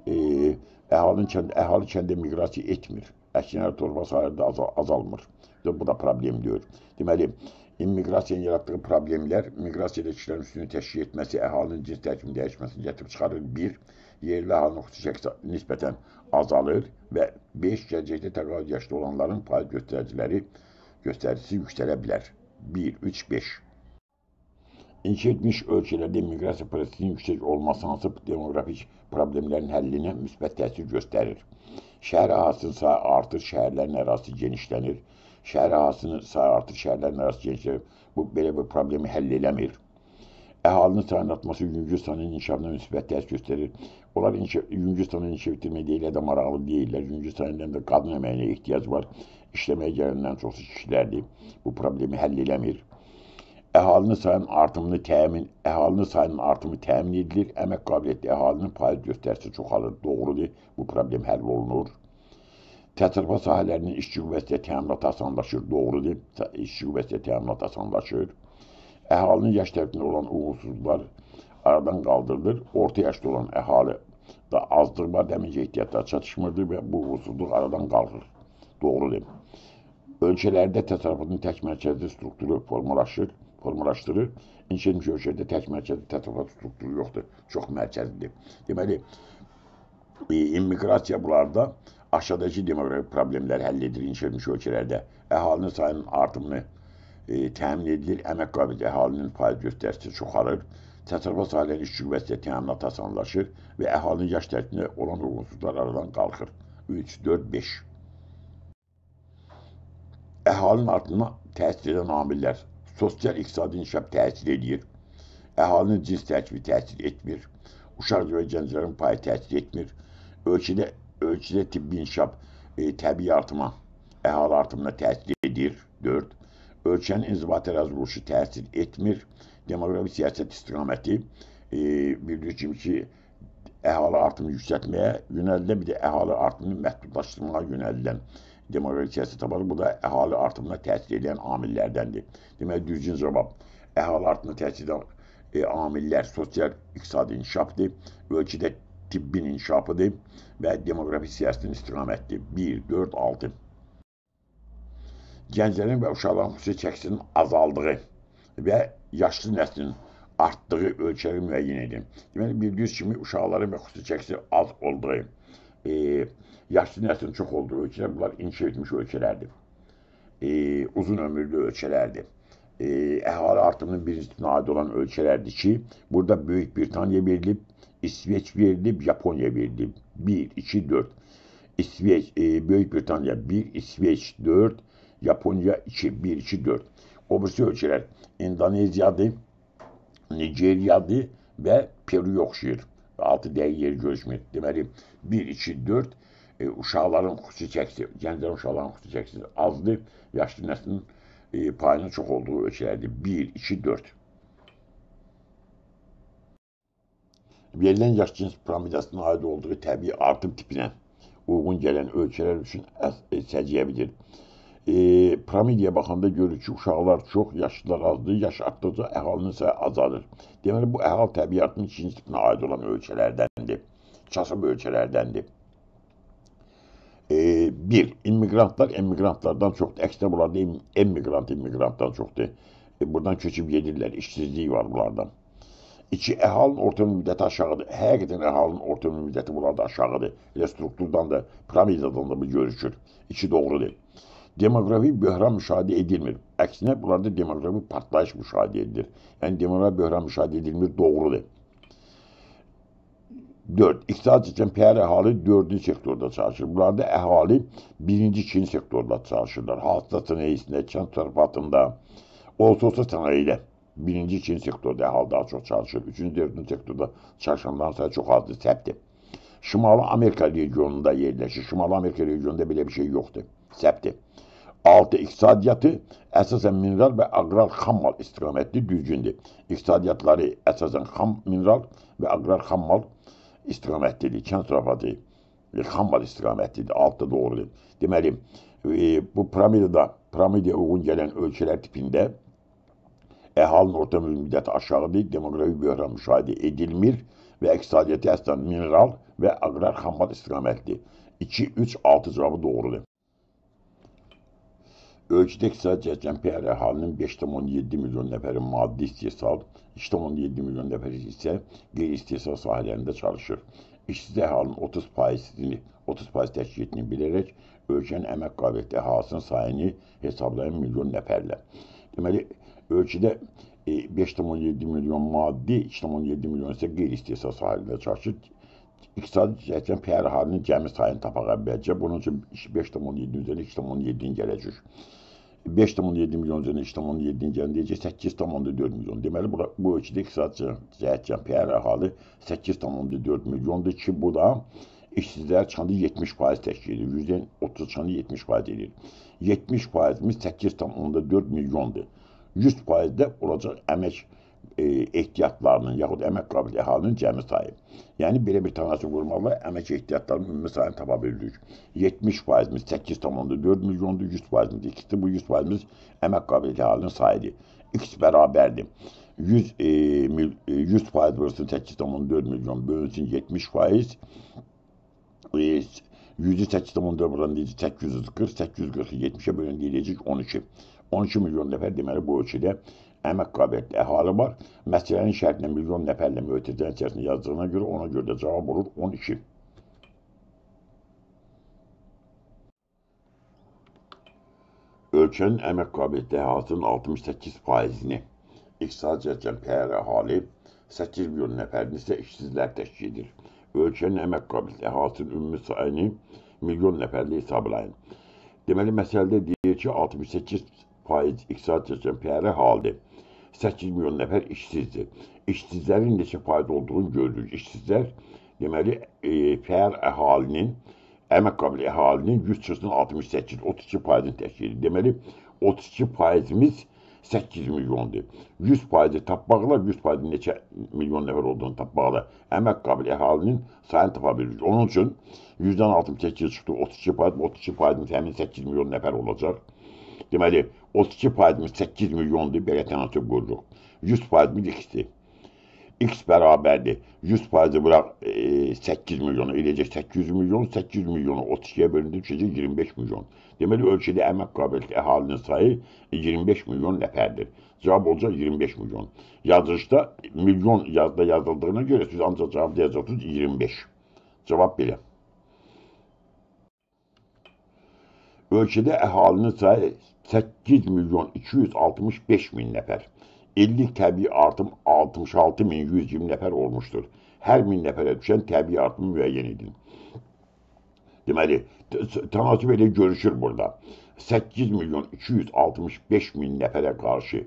Əhali kəndə miqrasiya etmir. Əkinlər torpaq sahələrdə azalmır. Bu da problem diyor. Deməli, immiqrasiyanın yarattığı problemlər, miqrasiyada kişilərin üstünü təşkil etməsi, əhalinin cins tərkibinin dəyişməsini gətirib çıxarır. 1. Yerli əhalinin xüsusi çəkisi nisbətən azalır və 5. Gələcəkdə təqaüd yaşda olanların faiz göstəricisi yüksələ bilər. 1, 3, 5. İnkişaf etmiş ölkələrdə miqrasiya prosesinin yüksək olması hansı demografik problemlərin həllinə müsbət təsir göstərir. Şəhər əhalinin sayı artır, şəhərlərin ərazisi genişlənir. Şəhər əhalinin sayı artır, şəhərlərin ərazisi genişlənir. Bu, belə bir problemi həll eləmir. Əhalinin sayının artması yüngül sanayin inkişafına müsbət təsir göstərir. Onlar yüngül sanayin inkişaf etdirməkdə elə də maraqlı deyirlər. Yüngül sanayinin də qadın əməyinə ehtiyac var. İşləməyə gələnlərin çoxsu kişilərdir. Bu problemi həll eləmir. Əhalinin sayının artımı təmin edilir. Əmək qabiliyyətli əhalinin faiz göstərisi çoxalır. Doğrudur. Bu problem həll olunur. Təsərrüfat sahələrinin işçi qüvvəsi təminatı asanlaşır. Doğrudur. İşçi qüvvəsi təminatı asanlaşır. Əhalinin yaş tərkibində olan uğursuzluqlar aradan qaldırılır. Orta yaşlı olan əhali da azlıq var. Dəməcə ehtiyatlar çatışmırdır və bu uğursuzluq aradan qalxır. Doğrudur. Ölkələrdə təsərrüfatın tək mərkəzli strukturu formalaşdırır. İnkişaf etmiş ölkələrdə tək mərkəzli təsərrüfat strukturu yoxdur. Çox mərkəzlidir. Deməli, immiqrasiya bunlarda aşağıdakı demografi problemləri həll edir inkişaf etmiş ölkələrdə. Əhalinin sayının artımını təmin edilir. Əmək qabiliyyətli əhalinin faiz göstərisi çoxalır. Təsərrüfat sahələrinin işçi qüvvəsi təminatı asanlaşır və əhalinin yaş tərkibində olan uyğunsuzluqlar aradan qalxır. 3, 4, 5. Əhalinin artımına təsir edən amillər. Sosial-iqtisadi inkişaf təsir edir. Əhalinin cins tərkibi təsir etmir. Uşaq və gənclərin payı təsir etmir. Ölkədə tibbi inkişaf təbii artıma əhali artımına təsir edir. 4. Ölkənin inzibati ərazi quruluşu təsir etmir. Demoqrafi siyasət istiqaməti bildirir ki, əhali artımını yüksəltməyə yönəldilən, bir də əhali artımını məhdudlaşdırmağa yönəldilən demoqrafi siyasət var. Bu da əhali artımına təsir edən amillərdəndir. Deməli, düzgün cavab əhali artımına təsir edən amillər sosial-iqtisadi inkişafdır, ölkədə tibbin inkişafıdır və demoqrafi siyasətin istiqamətidir. 1, 4, 6. Gənclərin və uşaqların xüsusi çəkisinin azaldığı və yaşlı nəslin artdığı ölkələri müəyyən edin. Deməli, bildiyiniz kimi uşaqların və xüsusi çəkisi az olduğu, yaşlı nəslin çox olduğu ölkələr, bunlar inkişaf etmiş ölkələrdir. Uzun ömürlü ölkələrdir. Əhali artımının birincisine aid olan ölkələrdir ki, burada Böyük Britaniya verilib, İsveç verilib, Japonya verilib. 1, 2, 4. İsveç, Böyük Britaniya 1, İsveç 4, Japonya 2, 1, 2, 4. O birisi ölkələr İndoneziyadır, Nigeriyadır və Peru'ya oxşayır. 6 dəqiq yeri görüşmür. Deməli, 1, 2, 4 uşaqların xüsusi çəkisi, gənclərin uşaqların xüsusi çəkisi azdır, yaşlı nəslin payının çox olduğu ölkələrdir. 1, 2, 4. Verilən yaş cins piramidasına aid olduğu təbii artım tipinə uyğun gələn ölkələr üçün səciyyəvidir. Piramidaya baxanda görür ki, uşaqlar çox, yaşlılar azdır, yaş artdıqca əhalinin sayı azadır. Deməli, bu əhal təbii artım ikinci tipinə aid olan ölkələrdəndir, kasıb ölkələrdəndir. 1. İmmigrantlar emigrantlardan çoxdur. Əksinə bunlarda immigrantdan çoxdur. Buradan köçüb gedirlər, işsizlik var bunlardan. 2. Əhalinin orta ömür müddəti aşağıdır. Həqiqətən əhalinin orta ömür müddəti bunlarda aşağıdır. Elə strukturdan da, piramidadan da bu görüşür. 2 doğrudur. Demoqrafi böhran müşahidə edilmir. Əksinə, bunlarda demoqrafi partlayış müşahidə edilir. Yəni, demoqrafi böhran müşahidə edilmir, doğrudur. 4. İqtisadi seçən piyar əhali 4-cü sektorda çalışır. Bunlarda əhali 1-ci, 2-ci sektorda çalışırlar. Hasıla sənayesində, kənd təsərrüfatında, olsa sənayedə 1-ci, 2-ci sektorda əhali daha çox çalışır. 3-cü, 4-cü sektorda çalışanların sayı çox azdır, səhvdir. Şimali Amerika regionunda yerləşir. Şimali Amerika regionunda belə bir şey yoxdur, səhvdir. 6. İqtisadiyyatı əsasən mineral və aqrar xammal istiqamətli düzgündür. İqtisadiyyatları əsasən mineral və aqrar xammal istiqamətlidir. Kənd təsərrüfatı xammal istiqamətlidir. 6 doğrudur. Deməli, bu piramidaya uyğun gələn ölkələr tipində əhalinin orta ömür müddəti aşağıdır, demoqrafi böhran müşahidə edilmir və iqtisadiyyatı əsasən mineral və aqrar xammal istiqamətlidir. 2, 3, 6 cavabı doğrudur. Ölkədə iqtisadi cəhətdən piyar əhalinin 5,7 milyon nəfəri maddi istehsal, 2,7 milyon nəfəri isə qeyri-istehsal sahələrində çalışır. İşsiz əhalinin 30% təşkil etdiyini bilərək, ölkənin əmək qabiliyyətli əhalisinin sayını hesablayan milyon nəfərlə. Deməli, ölkədə 5,7 milyon maddi, 2,7 milyon isə qeyri-istehsal sahələrində çalışır. İqtisadi cəhətdən piyar əhalinin cəmi sayını tapaq əvvəlcə. Bunun üçün 5,7 üzrə 2,7-ni gələcək. 5,7 milyon üzrə 2,7-ni gələcək 8,4 milyon. Deməli, bu ölkədə iqtisadi cəhətdən piyar əhali 8,4 milyondur ki, bu da işsizlər çıxanda 70% təşkil edir. %30 çıxanda 70% edir. 70%imiz 8,4 milyondur. 100% də olacaq əmək ehtiyatlarının, yaxud əmək qabiliyyətli əhalinin cəmi sayı. Yəni, belə bir tanesi qurmaqla əmək ehtiyatlarının ümumi sayını tapa bilirik. 70%imiz 8,4 milyondur, 100%imiz ikisi, bu 100%imiz əmək qabiliyyətli əhalinin sayıdır. X bərabərdir. 100% vursun 8,4 milyon bölünsün 70%. 100'ü 8,4 buranın deyəcək 840, 840'ı 70'e bölün deyəcək 12. 12 milyon nəfər deməli bu ölkədə əmək qabiliyyətli əhali var. Məsələnin şərtinə milyon nəfərlə mötərizənin içərisində yazdığına görə ona görə də cavab olur 12. Ölkənin əmək qabiliyyətli əhalisinin 68%-ni iqtisadi cəhətdən piyar əhali, 8 milyon nəfərini isə işsizlər təşkil edir. Ölkənin əmək qabiliyyətli əhalisinin ümumi sayını milyon nəfərlə hesablayın. Deməli, məsələdə deyir ki, 68% iqtisadi cəhətdən piyar əhalidir. 8 milyon nəfər işsizdir. İşsizlərin neçə faiz olduğunu görürük. İşsizlər, deməli, piyar əhalinin əmək qabiliyyəti əhalinin 100 çıxısının 68, 32%-ni təşkil edir. Deməli, 32%-imiz 8 milyondur. 100%-i tapmaqla 100%-in neçə milyon nəfər olduğunu tapmaqla əmək qabiliyyəti əhalinin sayını tapa bilirik. Onun üçün 100-dən 68 çıxdı, 32%, 32%-imiz həmin 8 milyon nəfər olacaq. Deməli, 32%-imiz 8 milyondur, belə tənasüb qururuq. 100%-imiz x-dir. X bərabərdir. 100%-i bıraq 8 milyonu, eləyəcək 800 milyon, 800 milyonu 32-yə bölündür, düşəcək 25 milyon. Deməli, ölkədə əmək qabiliyyətli əhalinin sayı 25 milyon nəfərdir. Cavab olacaq 25 milyon. Yazışda milyon yazda yazıldığına görə siz ancaq cavabda yazacaksınız 25. Cavab belə. Ölkədə əhalinin sayı 8 milyon 265 min nəfər. İllik təbii artım 66.120 nəfər olmuşdur. Hər 1000 nəfərə düşən təbii artımı müəyyən edin. Deməli, tənasüb elə görüşür burada. 8 milyon 265 min nəfərə qarşı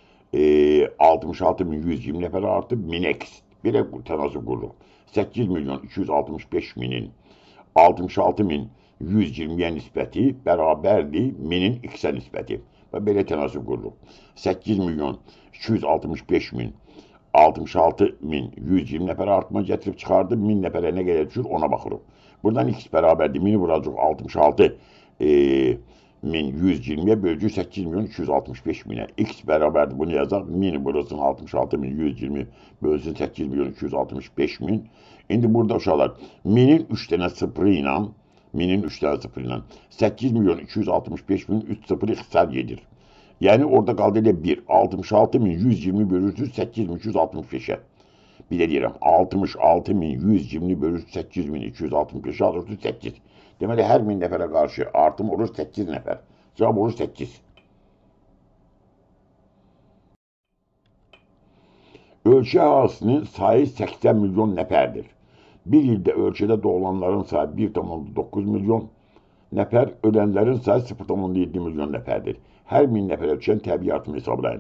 66.120 nəfərə artıb 1000x. Belə tənasüb qururuq. 8 milyon 265 minin 66.120-yə nisbəti bərabərdir 1000-in x-ə nisbəti. Və belə tənasüb qururuq. 8 milyon 265 min 66.120 nəfər artıma gətirib çıxardı. 1000 nəfərə nə qədər düşür ona baxırıq. Buradan x bərabərdir. 1000-i vuracaq 66.120-yə bölücü 8 milyon 265 minə. X bərabərdir. Bunu yazaq. 1000 vurulsun 66.120 bölüsün 8 milyon 265 min. İndi burada uşaqlar 1000-in 3 dənə sıfırı ilə 1000-in 3 dənə sıfırı ilə 8 milyon 265 min 3 sıfır ixtisar gedir. Yəni orada qaldı elə 1. 66.120 bölürsünüz 8.265-ə. Bir də deyirəm, 66.120 bölürsünüz 8.265-ə alırsınız 8. Deməli, hər 1000 nəfərə qarşı artım olur 8 nəfər. Cavab olur 8. Ölkə əhalinin sayı 80 milyon nəfərdir. Bir ildə ölkədə doğulanların sayı 1,9 milyon nəfər, ölənlərin sayı 0,7 milyon nəfərdir. Hər 1000 nəfərə düşən təbii artımı hesablayın.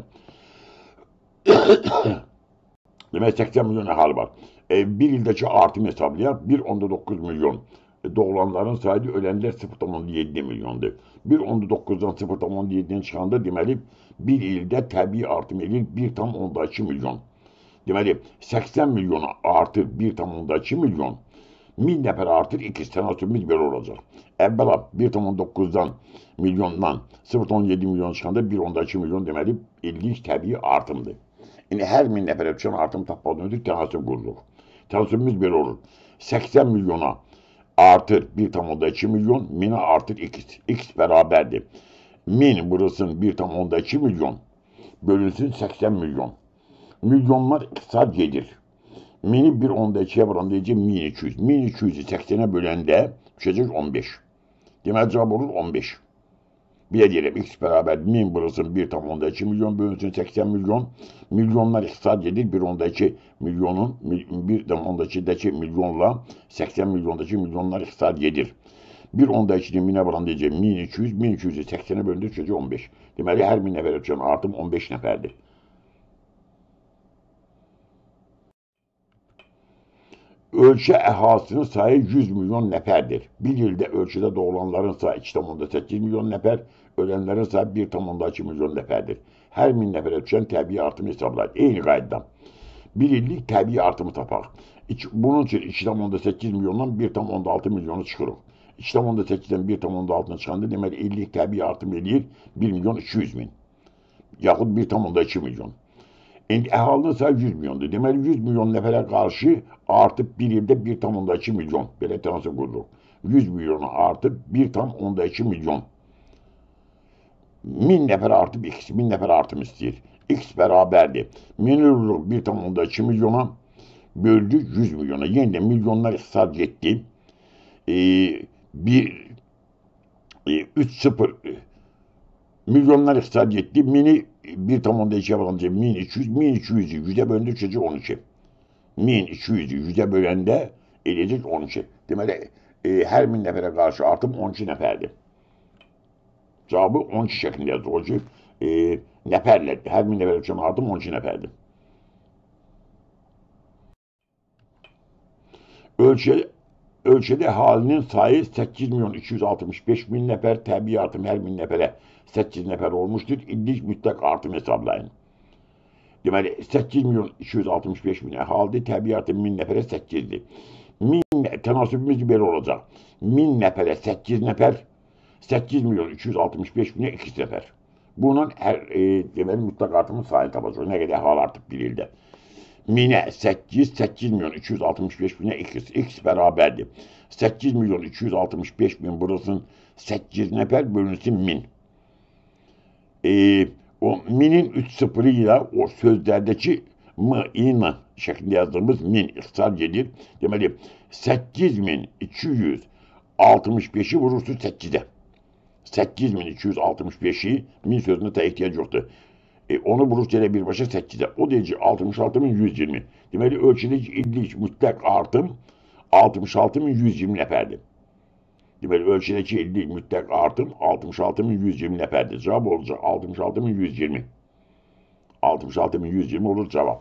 Demək, 80 milyon əhali var. Bir ildəki artımı hesablayaq, 1,9 milyon doğulanların sayı, ölənlər 0,7 milyondur. 1,9-dan 0,7-dən çıxanda, deməli, bir ildə təbii artım edir 1,2 milyon. Deməli, 80 milyona artır 1,2 milyon, 1000 nəfər artır 2 tənasübümüz belə olacaq. Əvvəla 1,9-dan milyondan 0,7 milyon çıxanda 1,2 milyon deməli illik təbii artımdır. İndi hər 1000 nəfərə düşən artım tapmadan ötürü tənasüb qururuq. Tənasübümüz belə olur. 80 milyona artır 1,2 milyon, 1000'ə artır 2. X bərabərdir. 1000 vurulsun 1,2 milyon, bölünsün 80 milyon. Milyonlar iqtisad gedir. 1000'i 1,2'ye vuranda deyəcək 1200. 1200'i 80'ə böləndə düşəcək 15. Deməli cavab olur 15. Bir də deyirəm, x bərabər 1000 vurulsun 1,2 milyon, bölünsün 80 milyon. Milyonlar iqtisad gedir. 1,2 milyonun 1,2'dəki milyonla 80 milyondakı milyonlar iqtisad gedir. 1,2'ni 1000'ə vuranda deyəcək 1200. 1200'i 80'ə bölündə düşəcək 15. Deməli hər 1000 nəfərə düşən artım 15 nəfərdir. Ölkə əhalisinin sayı 100 milyon nəfərdir. Bir ildə ölkədə doğulanların sayı 2,8 milyon nəfər, ölənlərin sayı 1,2 milyon nəfərdir. Hər 1000 nəfərə düşən təbii artımı hesablayır. Eyni qaydadan. Bir illik təbii artımı tapaq. Bunun üçün 2,8 milyondan 1,6 milyonu çıxırıq. 2,8-dən 1,6'na çıxanda deməli illik təbii artım eləyir 1 milyon 200 min. Yaxud 1,2 milyon. İndi əhalinin sayı 100 milyondur. Deməli 100 milyon nəfərə qarşı artıb bir ildə 1,2 milyon. Belə tənasüb qururuq. 100 milyona artıb 1,2 milyon. 1000 nəfər artıb x, 1000 nəfər artım istəyir. X bərabərdir. 1000'i vururuq 1,2 milyona, böldük 100 milyona. Yenə də milyonlar iqtisad getdi. 3,0 milyonlar iqtisad getdi. 1000'i 1,2'ye vurunca 1200, 1200'ü 100'ə bölündə düşəcək 12. 1200'ü 100'ə böləndə eləyəcək 12. Deməli, hər 1000 nəfərə qarşı artım 12 nəfərdir. Cavabı 12 şəklində yazılır. O ki, nəfərlə, hər 1000 nəfərə düşən artım 12 nəfərdir. Ölkə Ölçüde əhalinin sayı 8 milyon 265 bin nəfər, təbii artım hər 1000 nəfərə 8 nəfər olmuşdur. İllik mütləq artım hesablayın. Deməli, 8 milyon 265 bin əhalidir, təbii artım 1000 nəfərə 8'dir. Tənasübümüz belə olacaq. 1000 nəfərə 8 nəfər, 8 milyon 265 binə 2 nəfər. Bunun deməli, mütləq artımın sayını tapacaq. Nə qədər əhali artıq bir ildə. 1000'e 8, 8 milyon 265 binə x. X bərabərdir. 8 milyon 265 bin burasının 8 nəfər bölünsün 1000. O 1000'in 3 sıfırı ilə o sözlərdəki m, in şəklində yazdığımız 1000 ixtisar gedir. Deməli, 8265'i vurursun 8'e. 8265'i 1000 sözünə də ehtiyac yoxdur. Onu vurursa elə birbaşa 8'e. O derece 66.120. Deməli, ölçüdəki illik mütləq artım 66.120 nəfərdir. Deməli, ölçüdəki illik mütləq artım 66.120 nəfərdir. Cavab olacaq 66.120. 66.120 olur cavab.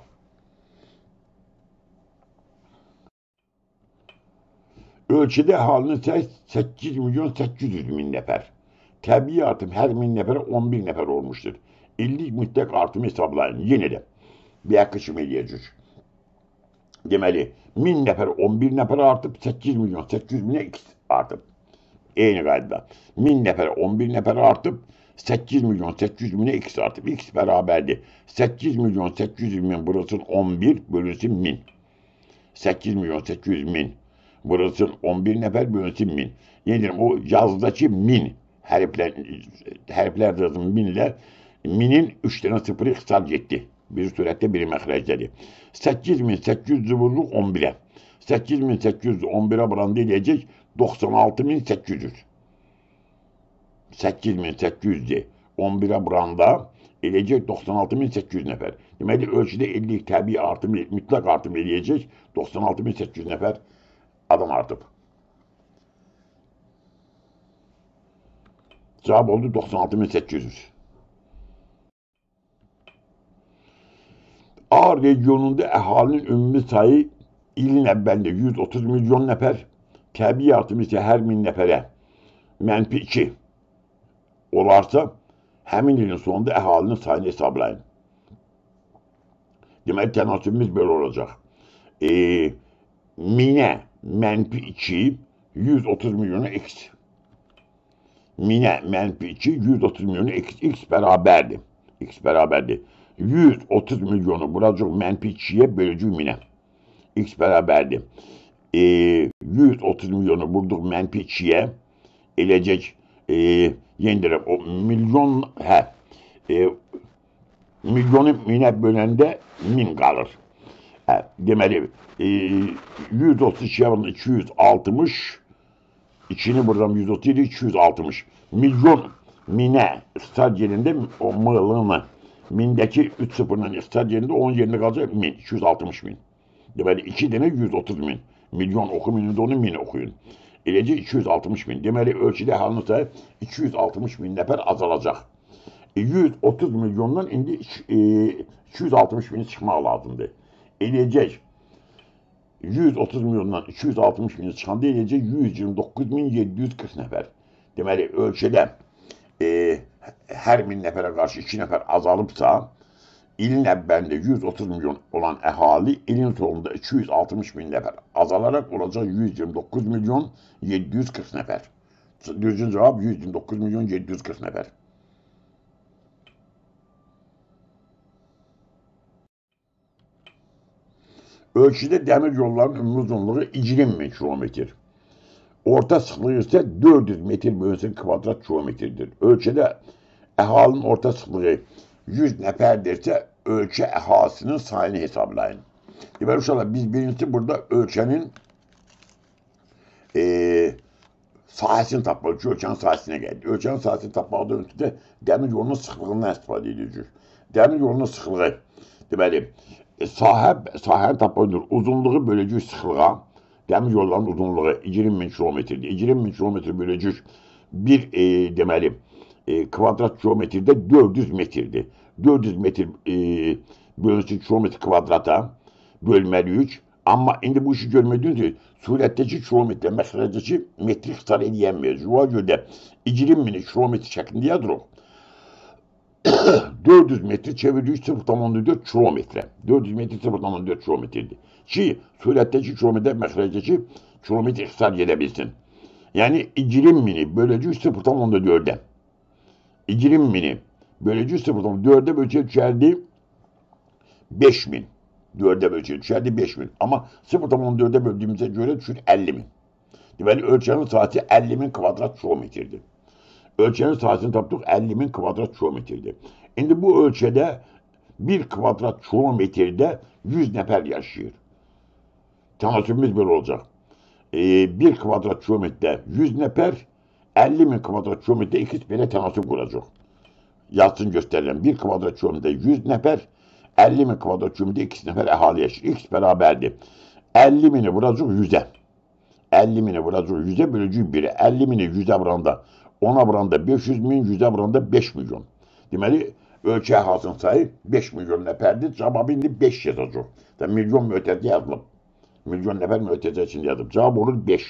Ölçüdə əhalinin sayısı 8 milyon 800 bin nəfər. Təbii artım hər 1000 nəfərə 11 nəfər olmuşdur. İllik mütləq artımı hesablayın. Yenə də bir yaklaşım eləyəcək. Deməli, 1000 nəfər 11 nəfər artıb 8 milyon 800 binə x artıb. Eyni qaydada. 1000 nəfər 11 nəfər artıb 8 milyon 800 binə x artıb. X bərabərdir. 8 milyon 800 bin burasın 11 bölünsün 1000. 8 milyon 800 bin burasın 11 nəfər bölünsün 1000. Yenə deyirəm, o yazıdakı 1000 hərflər yazım 1000 ilə 1000'in 3 tane sıfırı ixtisar getdi. Bir surətdə biri məxrəcdədir. 8800 vururuq 11'e. 8800 11'e buranda eləyəcək 96800. 8800 11'e buranda eləyəcək 96800 nəfər. Deməli, ölçüdə 50 təbii artım, mütləq artım eləyəcək 96800 nəfər adam artıb. Cavab oldu 96800. A regionunda əhalinin ümumi sayı ilin əvvəlində 130 milyon nəfər, təbii artım isə hər 1000 nəfərə -2 olarsa, həmin ilin sonunda əhalinin sayını hesablayın. Deməli, tənasübümüz belə olacaq. 1000'e -2 130 milyona x. 1000'e -2 130 milyona x. X bərabərdir. X bərabərdir. 130 milyonu vuracaq -2'ye böləcək 1000'e. X bərabərdir. 130 milyonu vurduq -2'ye eləcək, yendirəm, o milyon, milyonu 1000'e böləndə 1000 qalır. Deməli, 132'ye vurdu 260, içini vururam 137, 260. Milyon 1000'e ixtisar yerində o mılını 1000'deki 3 sıfırla ixtisar yerində onun yerində qalacaq 1000, 260 bin. Deməli, 2 dənə 130 bin. Milyon oxumayın, onu 1000 oxuyun. Eləcə 260 bin. Deməli, ölçüdə əhalinin sayı 260 bin nəfər azalacaq. 130 milyondan indi 260 bini çıxmaq lazımdır. Eləcək 130 milyondan 260 bini çıxanda eləcək 129.740 nəfər. Deməli, ölçüdə hər 1000 nəfərə qarşı 2 nəfər azalıbsa, ilin əvvəlində 130 milyon olan əhali ilin sonunda 260 bin nəfər azalaraq olacaq 129 milyon 740 nəfər. Düzgün cavab 129 milyon 740 nəfər. Ölçüdə dəmir yollarının ümumi uzunluğu 20.000 kilometr. Orta sıxlığı isə 400 metr bölünsün kvadrat kilometrdir. Ölçüdə əhalinin orta sıxlığı 100 nəfərdirsə, ölkə əhalisinin sayını hesablayın. Deməli, uşaqlar, biz birincisi burada ölkənin sahəsini tapmalıyıq ki, ölkənin sahəsinə gəldik. Ölkənin sahəsini tapmaqda öncə dəmir yolunun sıxlığından istifadə edəcək. Dəmir yolunun sıxlığı, deməli, sahəni tapmalıyıq, uzunluğu böləcək sıxlığa, dəmir yollarının uzunluğu 20.000 kilometrdir. 20.000 kilometr böləcək bir, deməli, kvadrat kilometrdə 400 metrdir. 400 metr bölünsün kilometr kvadrata bölməliyik. Amma indi bu işi görmədiyiniz ki, surətdəki kilometrə, məxrəcdəki metri ixtisar edilməyəcək. Ona görə də 20.000 kilometr şəklində yazırıq. 400 metri çeviririk 0,4 kilometre. 400 metri 0,4 kilometredir. Ki surətdəki kilometre, məxrəcdəki kilometre ixtisar edə bilsin. Yəni 20.000'i böləcək 0,4'e. 20.000'i böləcək 0,4'e böləcək düşərdi 5.000. 4'e böləcək düşərdi 5.000. Amma 0,4'e böldüyümüzə görə düşür 50.000. Deməli ölçənin sahəsi 50.000 kvadrat kilometrdir. Ölçənin sahəsini tapdıq 50.000 kvadrat kilometrdir. İndi bu ölçədə 1 kvadrat kilometrdə 100 nəfər yaşayır. Tənasübümüz belə olacaq. 1 kvadrat kilometrdə 100 nəfər, 50.000 kvadrat kilometrdə ikisi belə tənasüb quracaq. Yazsın göstərirəm. 1 kvadrat kilometrdə 100 nəfər, 50.000 kvadrat kilometrdə ikisi nəfər əhali yaşayır. X bərabərdir. 50.000'i vuracaq 100'ə. 50.000'i vuracaq 100'ə böləcək 1'ə. 50.000'i 100'ə vuranda, 10'a vuranda 500.000, 100'ə vuranda 5 milyon. Deməli, ölkə əhalinin sayı 5 milyon nəfərdir. Cavabı indi 5 yazacaq. Milyon mötərizə yazılıb. Milyon nəfər mötərizə içində yazılıb. Cavab olur 5.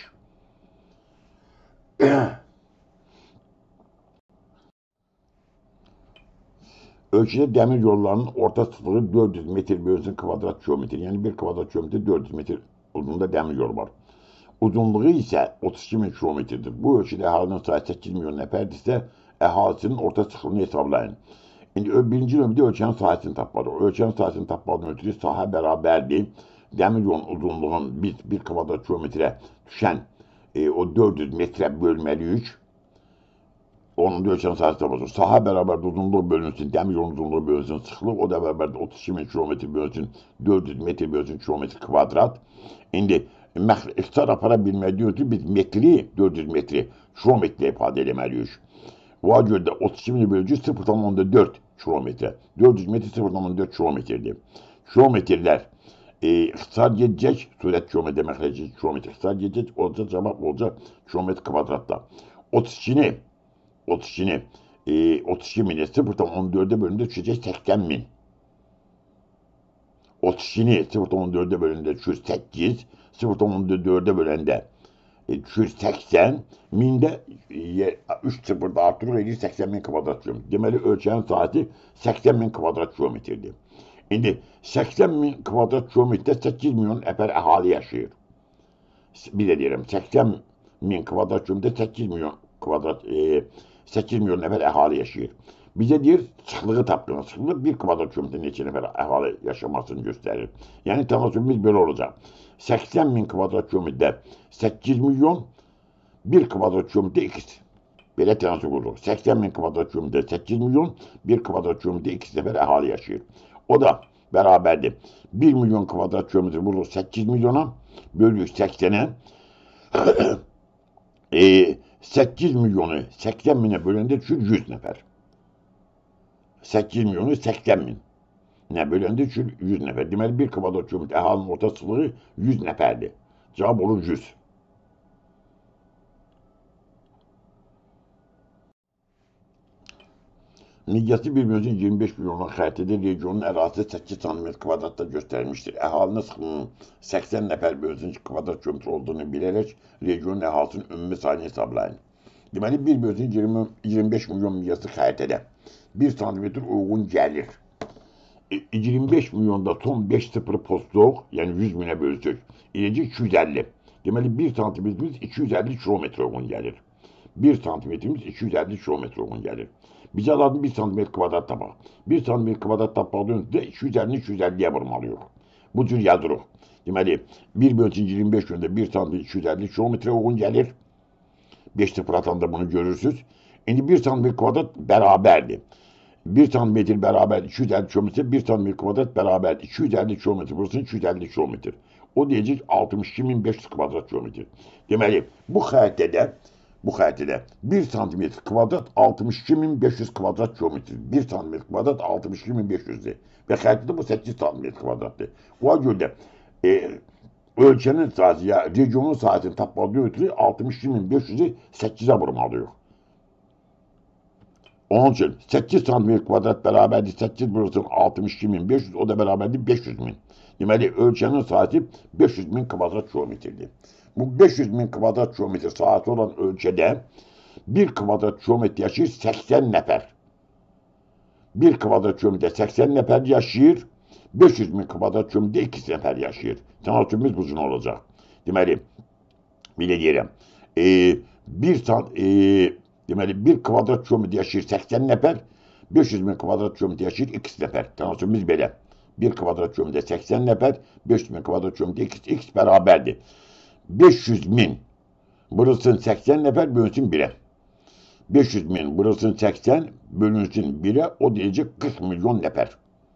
Ölçüdə dəmir yollarının orta sıxlığı 400 metr bölünsün kvadrat kilometr. Yəni 1 kvadrat kilometr 400 metr uzunluğunda dəmir yol var. Uzunluğu isə 32.000 kilometrdir. Bu ölçüdə əhalinin sayı 8 milyon nəfərdirsə, əhalisinin orta sıxlığını hesablayın. İndi birinci növbədə ölçənin sahəsini tapmalıyıq. Ölçənin sahəsini tapmadığını ötürü sahə bərabərdir. Dəmir yolun uzunluğun 1 kvadrat kilometrə düşən o 400 metrə bölməliyik. Onun da ölçənin sahəsini tapmalıyıq. Sahə bərabərdə uzunluq bölünsün, dəmir yolun uzunluğu bölünsün, sıxlıq o da bərabərdə 32.000 kilometr bölünsün, 400 metr bölünsün kilometr kvadrat. İndi ixtisar apara bilmədiyi ötürü biz metri, 400 metri kilometrə ifadə eləməliyik. Buna görə də 32.000'i böləcək 0,4 kilometre. 400 metr 0,4 kilometrdir. Kilometrlər ixtisar gedəcək, surət kilometre, məxrəci kilometre ixtisar gedəcək, olacaq cavab olacaq kilometr kvadratda. 32'ni 32.000'i 0,14'e bölündə düşəcək 80.000. 32'ni 0,14'e bölündə düşür 8, 0,14'e böləndə düşür 80, 1000'də 3 sıfırda artırıq edir 80.000 kvadrat kilometr. Deməli, ölçənin sahəsi 80.000 kvadrat kilometrdir. İndi 80.000 kvadrat kilometrdə 8 milyon nəfər əhali yaşayır. Bir də deyirəm, 80.000 kvadrat kilometrdə 8 milyon nəfər əhali yaşayır. Bizə deyir, sıxlığı tapdığınız sıxlığı 1 kvadrat kilometrdə neçə nəfər əhali yaşamasını göstərir. Yəni, tənasübümüz belə olacaq. 80.000 kvadrat kilometrdə 8 milyon, 1 kvadrat kilometrdə ikisi. Belə tənasüb olur. 80.000 kvadrat kilometrdə 8 milyon, 1 kvadrat kilometrdə ikisi nəfər əhali yaşayır. O da bərabərdir. 1 milyon kvadrat kilometr vurur 8 milyona, bölür 80'e. 8 milyonu 80.000'e böləndə düşür 100 nəfər. 8 milyonu 80.000. Nə böləndə düşür 100 nəfər. Deməli, 1 kvadrat kilometr əhalinin orta sıxlığı 100 nəfərdir. Cavab olur 100. Miqyası bir bölünsün 25 milyonluq xəritədə regionun ərazisi 8 cm kvadratda göstərilmişdir. Əhalinin sıxlığının 80 nəfər bölünsün kvadrat kilometr olduğunu bilərək regionun əhalisinin ümumi sayını hesablayın. Deməli, bir bölünsün 25 milyon miqyaslı xəritədə 1 cm uyğun gəlir. 25 milyonda son 5 sıfır postluq, yəni 100 minə bölüsək, eləcək 250. Deməli, 1 santimetrimiz 250 kilometr uyğun gəlir. 1 santimetrimiz 250 kilometr uyğun gəlir. Bizə lazım 1 santimetr kvadrat tapaq. 1 santimetr kvadrat tapmaqdan öncə 250-250'yə vurmalıyıq. Bu cür yazırıq. Deməli, 1 bölünsün 25 gündə 1 santimetr 250 kilometrə uyğun gəlir. 5 sıfır atanda bunu görürsünüz. İndi 1 santimetr kvadrat bərabərdir. 1 santimetr bərabər 250 kilometre, 1 santimetr kvadrat bərabər 250 kilometre, burası 250 kilometre. O deyəcək 62.500 kvadrat kilometre. Deməli, bu xəritədə 1 santimetr kvadrat 62.500 kvadrat kilometre. 1 santimetr kvadrat 62.500'dir. Və xəritədə bu 8 santimetr kvadratdır. Ona görə də ölçənin sahəsi, ya regionun sahəsini tapmalığı ötürü 62.500'ü 8'ə vurmalıyıq. Onun üçün 8 santimetr kvadrat bərabərdir 8 vurursun 62.500, o da bərabərdir 500.000. Deməli, ölkənin sahəsi 500 min kvadrat kilometrdir. Bu 500 min kvadrat kilometr sahəsi olan ölkədə 1 kvadrat kilometr yaşayır 80 nəfər. 1 kvadrat kilometrdə 80 nəfər yaşayır, 500 min kvadrat kilometrdə 2 nəfər yaşayır. Tənassübümüz bu cür olacaq. Deməli, belə deyirəm, deməli, 1 kvadrat kilometr yaşayır 80 nəfər, 500 min kvadrat kilometr yaşayır 2 nəfər. Tənassübümüz belə. 1 kvadrat kilometrdə 80 nəfər, 500 min kvadrat kilometrdə x bərabərdir. 500 min burasın 80 nəfər bölünsün 1'e. 500 min burasın 80 bölünsün 1'e, o deyəcək 40 milyon nəfər.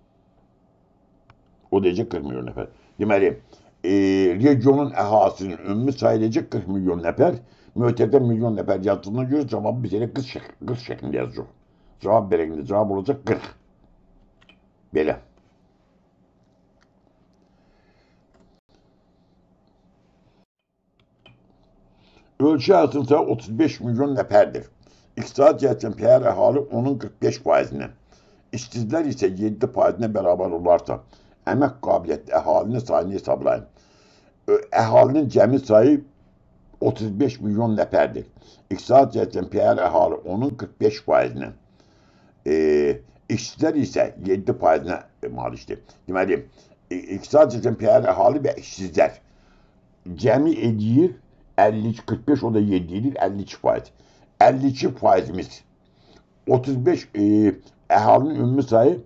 O deyəcək 40 milyon nəfər. Deməli, regionun əhalisinin ümumi sayılacaq 40 milyon nəfər. Mötədə milyon nəfər yazdığına görə cavabı biz elə 40 şəklində yazacaq. Cavab verəndə cavab olacaq 40. Belə. Ölkə ərazisi 35 milyon nəfərdir. İqtisadi cəhətdən pəyər əhali onun 45%-nə, işsizlər isə 7%-nə bərabər olarsa, əmək qabiliyyətli əhalinin sayını hesablayın. Əhalinin cəmi sayı 35 milyon nəfərdir. İqtisadi cəhətdən pəyər əhali onun 45%-nə, işsizlər isə 7%-nə malikdir. Deməli, iqtisadi cəhətdən pəyər əhali və işsizlər cəmi edir 52, 45, o da 7 edir, 52%. 52%'miz 35, əhalinin ümumi sayı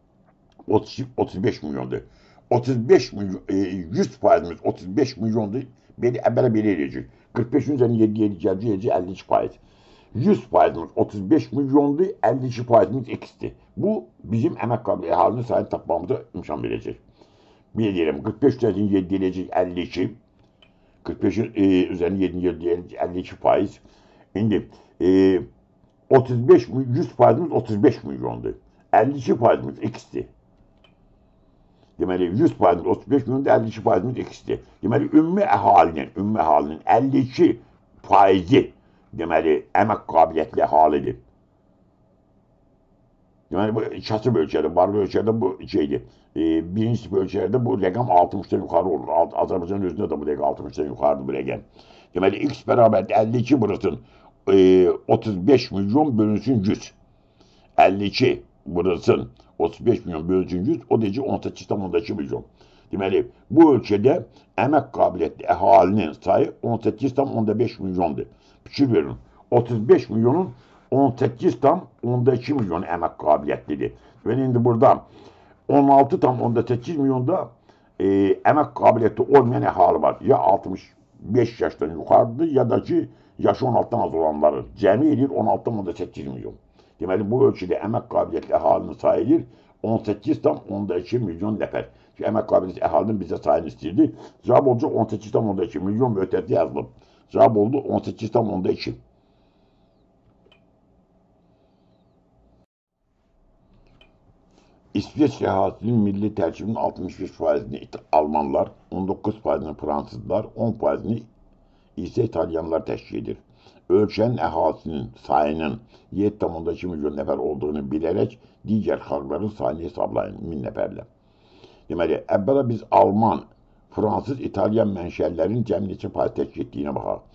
35 milyondur. 35 milyon, 100%'miz 35 milyondur. Belə eləyəcək. 45'in üzerine 7 eləyəcək 52%. 100%'miz 35 milyondur, 52%'miz x'dir. Bu bizim əmək qabiliyyətli əhalinin sayını tapmamıza imkan verəcək. Bir deyirəm, 45 üzerine 7 eləyəcək 52. 45'in üzerine 7 52%. İndi 35 100%'miz 35 milyondur. 52%'miz x'dir. Deməli 100%'miz 35 milyondur, 52%'miz x'dir. Deməli ümumi əhalinin 52%'i deməli əmək qabiliyyətli əhalidir. Deməli bu kasıb ölkədə, varlı ölkədə bu şeydir. Birinci ölkələrdə bu rəqəm 60'dan yuxarı olur. Azərbaycan özündə də bu rəqəm 60'dan yuxarıdır bu rəqəm. Deməli x bərabərdir 52 burasın 35 milyon bölünsün 100. 52 burasın 35 milyon bölünsün 100, o deyəcək 18,2 milyon. Deməli bu ölkədə əmək qabiliyyətli əhalinin sayı 18,5 milyondur. Fikir verin, 35 milyonun 18,2 milyon əmək qabiliyyətlidir. Və indi burada 16,8 milyonda əmək qabiliyyəti olmayan əhali var. Ya 65 yaşdan yuxarıdır, ya da ki, yaşı 16'dan az olanları. Cəmi edir 16,8 milyon. Deməli, bu ölçüdə əmək qabiliyyətli əhalinin sayı edir 18,2 milyon nəfər. Ki, əmək qabiliyyətli əhalinin bizə sayını istəyirdi. Cavab olacaq 18,2 milyon mötədə yazılıb. Cavab oldu 18,2. İsveçrə əhalinin milli tərkibinin 65%'ni Almanlar, 19%'ni Fransızlar, 10%'ni isə İtalyanlar təşkil edir. Ölkənin əhalisinin sayının 7,2 milyon nəfər olduğunu bilərək digər xalqların sayını hesablayın 1000 nəfərlə. Deməli, əvvəla biz Alman, Fransız, İtalyan mənşəlilərin cəmi neçə faiz təşkil etdiyinə baxaq.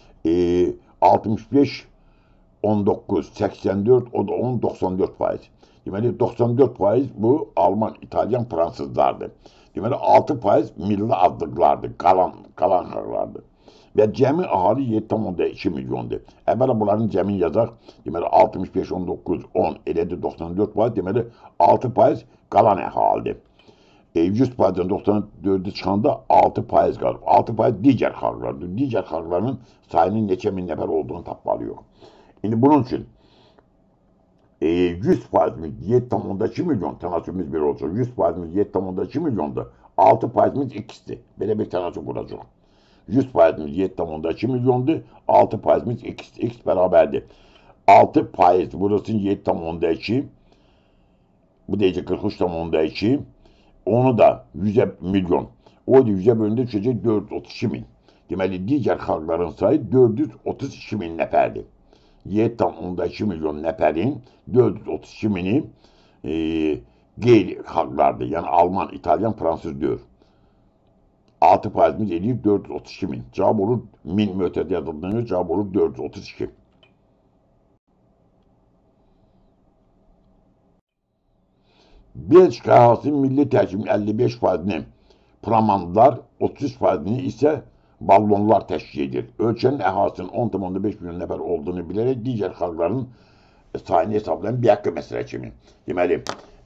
65, 19, 84, o da 10, 94%. Deməli, 94% bu Alman, İtalyan, Fransızlardır. Deməli, 6% milli azlıqlardır, qalan xalqlardır. Və cəmi ahali 7,2 milyondur. Əvvəla bunların cəmini yazaq. Deməli, 65, 19, 10, elədir 94%. Deməli, 6% qalan əhalidir. 100%'den 94'ü çıxanda 6% qalır. 6% digər xalqlardır. Digər xalqların sayının neçə min nəfər olduğunu tapmalıyıq. İndi bunun üçün 100%'miz 7,2 milyon, tənasübümüz bir olacaq. 100%'miz 7,2 milyondur. 6%'miz x'dir. Belə bir tənasüb quracaq. 100%'miz 7,2 milyondur. 6%'miz x'dir. X bərabərdir. 6% burası 7,2. Bu deyəcək 43,2. Onu da 100'e milyon. O da 100'e bölündə düşəcək 432 min. Deməli, digər xalqların sayı 432 min nəfərdir. 7,2 milyon nəfərin 432 mini qeyri xalqlardır. Yəni Alman, İtalyan, Fransız deyil. 6%'miz eləyir 432 min. Cavab olur 1000 mötədə yazıldığına görə cavab olur 432. Belçika əhalisi milli tərkibinin 55%'ni Flamanlar, 33%'ni ise Vallonlar təşkil edir. Ölkənin əhalisinin 10,5 milyon nəfər olduğunu bilərək digər xalqların sayını hesablayan bir haqqı məsələ kimi. Deməli,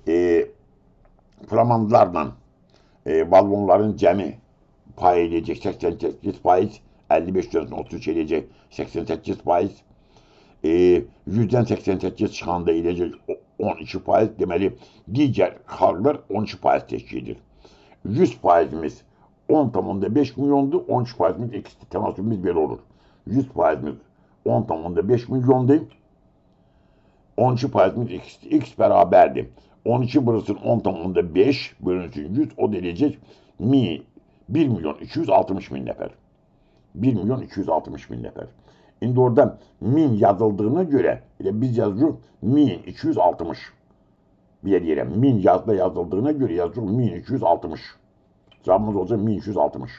Flamanlarla Vallonların cəmi pay edəcək 88%, 55%'nin 33 edəcək 88%, 100'dən 88 çıxanda edəcək 12%, deməli, digər xalqlar 12% təşkil edir. 100%'miz 10,5 milyondur, 13%'miz ikisi tənasübümüz belə olur. 100%'miz 10,5 milyondur, 12%'miz ikisi, x bərabərdir. 12 bölünsün 10,5 bölünsün 100, o da eləyəcək 1 milyon 260 min nəfər. 1 milyon 260 min nəfər. İndi orada 1000 yazıldığına göre biz yazıyoruz 1260. Bir deyirəm, 1000 yazda yazıldığına göre yazıyoruz 1260. Cevabımız olacak 1260.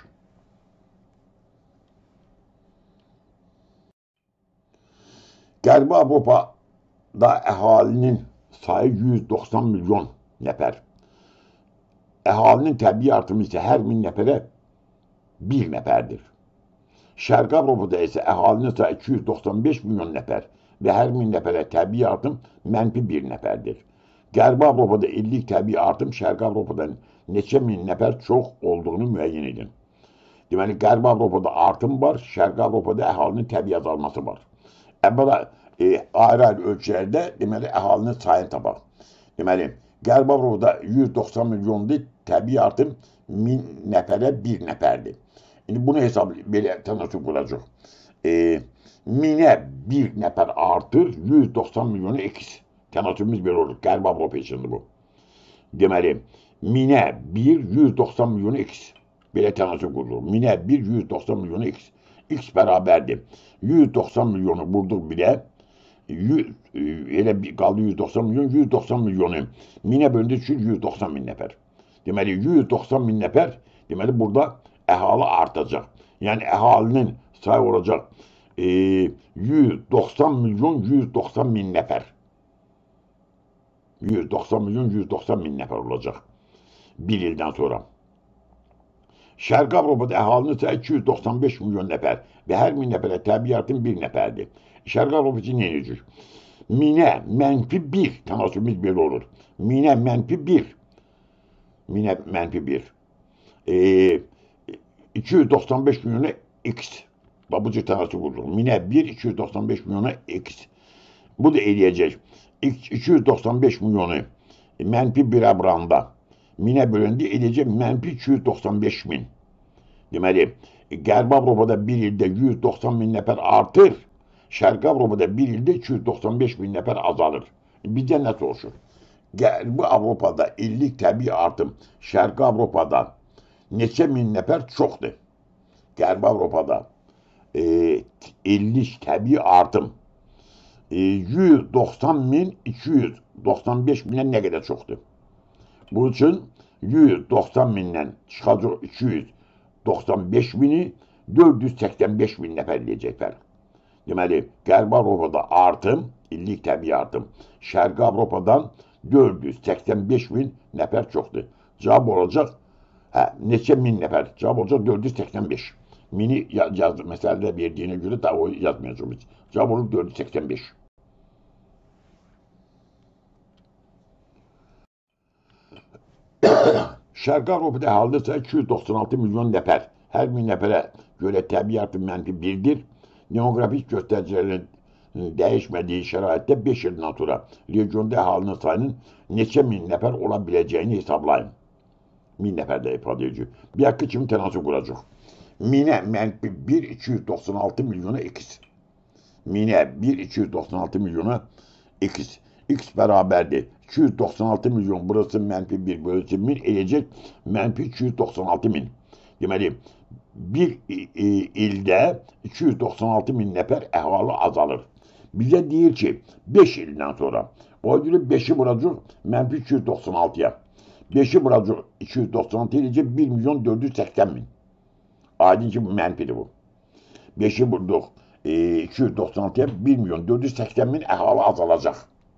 Qərbi Avropada əhalinin sayı 190 milyon nəfər. Əhalinin təbii artımı isə hər 1000 nəfərə 1 nəfərdir. Şərqi Avropada isə əhalinin sayı 295 milyon nəfər və hər 1000 nəfərə təbii artım -1 nəfərdir. Qərbi Avropada illik təbii artım Şərqi Avropadan neçə min nəfər çox olduğunu müəyyən edin. Deməli, Qərbi Avropada artım var, Şərqi Avropada əhalinin təbii azalması var. Əvvəla ayrı-ayrı ölkələrdə deməli, əhalinin sayını tapaq. Deməli, Qərbi Avropada 190 milyondur, təbii artım 1000 nəfərə 1 nəfərdir. Şimdi bunu belə tənasüb quracaq. 1000'ə 1 nəfər artır, 190 milyonu x. Tənasübümüz belə olur. Qərbi Avropa içindir bu. Deməli, 1000'ə 1, 190 milyonu x. Belə tənasüb qurulur. 1000'ə 1, 190 milyonu x. X bərabərdir. 190 milyonu vurduq bilə. Elə qaldı 190 milyon. 190 milyonu 1000'ə bölündü üçün 190 min nəfər. Deməli, 190 min nəfər, deməli, burada əhali artacaq. Yəni, əhalinin sayı olacaq 190 milyon 190 min nəfər. 190 milyon 190 min nəfər olacaq bir ildən sonra. Şərqi Avropada əhalinin sayı 295 milyon nəfər və hər 1000 nəfərə təbii artım 1 nəfərdir. Şərqi Avropa üçün nə edəcək? 1000'ə -1 tənasübümüz belə olur. 1000'ə -1. 1000'ə -1. 295 milyonu x. Bu cür tənasüb qurulur. 1000'ə 1, 295 milyonu x. Bu da eləyəcək. 295 milyonu -1'ə vuranda 1000'ə bölündü eləyəcək -295 min. Deməli, Qərbi Avropada bir ildə 190 min nəfər artır, Şərqi Avropada bir ildə 295 min nəfər azalır. Bizdə nə soruşur? Qərbi Avropada illik təbii artım Şərqi Avropada neçə min nəfər çoxdur? Qərbi Avropada illik təbii artım 190 min 295 minə nə qədər çoxdur? Bu üçün 190 mindən çıxacaq 295 mini 485 min nəfər eləyəcək fərq. Deməli, Qərbi Avropada artım, illik təbii artım, Şərqi Avropadan 485 min nəfər çoxdur. Cavab olacaq, neçə min nəfər? Cavab olacaq 485. Mini yazdı, məsələdə verdiyinə görə da o yazmayacaq biz. Cavab olur 485. Şərqi Avropada əhalinin sayı 296 milyon nəfər. Hər 1000 nəfərə görə təbii artım -1'dir. Demografik göstəricilərin dəyişmədiyi şəraitdə 5 ildən sonra regionda əhalinin sayının neçə min nəfər ola biləcəyini hesablayın. 1000 nəfərdə ifadə edici. Bir haqqı kimi tənasüb quracaq. 1000'ə -1, 296 milyona x. 1000'ə 1, 296 milyona x. X bərabərdir. 296 milyon, burası -1 bölünsün 1000 eləyəcək -296 min. Deməli, bir ildə 296 min nəfər əhali azalır. Bizə deyir ki, 5 ildən sonra, o görə 5'i vuracaq -296'ya. 5'i vuracaq 296 eləyəcək 1 milyon 480 min. Aydın ki, bu mənfidir bu. 5'i vurduq 296'ya, 1 milyon 480 bin əhali azalacaq.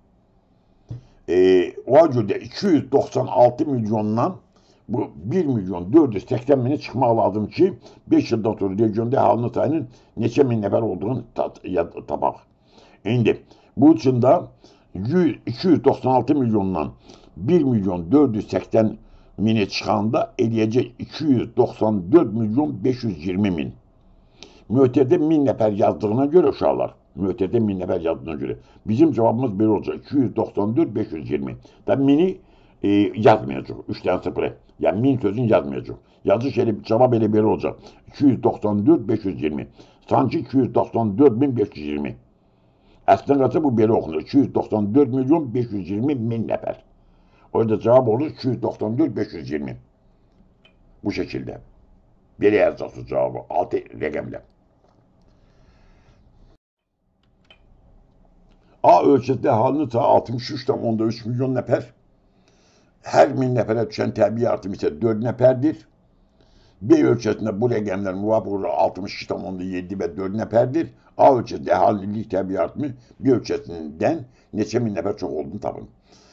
Ona görə də 296 milyondan bu 1 milyon 480 bini çıxmaq lazım ki, 5 ildən sonra regionda əhalinin sayının neçə min nəfər olduğunu tapaq. İndi bu üçün də 296 milyondan 1 milyon 480 mini çıxanda eləyəcək 294 milyon 520 min. Müəttədə 1000 nəfər yazdığına görə uşaqlar, müəttədə 1000 nəfər yazdığına görə bizim cavabımız belə olacaq: 294 520. Da mini yazmayacaq. 3 dənə sıfırı. Yəni 1000 sözünü yazmayacaq. Yazış cavab elə belə olacaq: 294 520. Sanki 294 520. Əslində qalsa bu belə oxunur: 294 milyon 520 min nəfər. Orada cavab olur 294 520. Bu şəkildə. Belə yazacaqsınız cavabı 6 rəqəmlə. A ölçüsünde əhalinin sayı 63,3 milyon nəfər. Hər 1000 nəfərə düşən təbii artım isə 4 nəfərdir. B ölçüsünde bu rəqəmlər müvafiq olaraq 62,7 və 4 nəfərdir. A ölçüsünde əhalinin illik təbii artımı B ölçüsündən neçə min nəfər çox olduğunu tapın.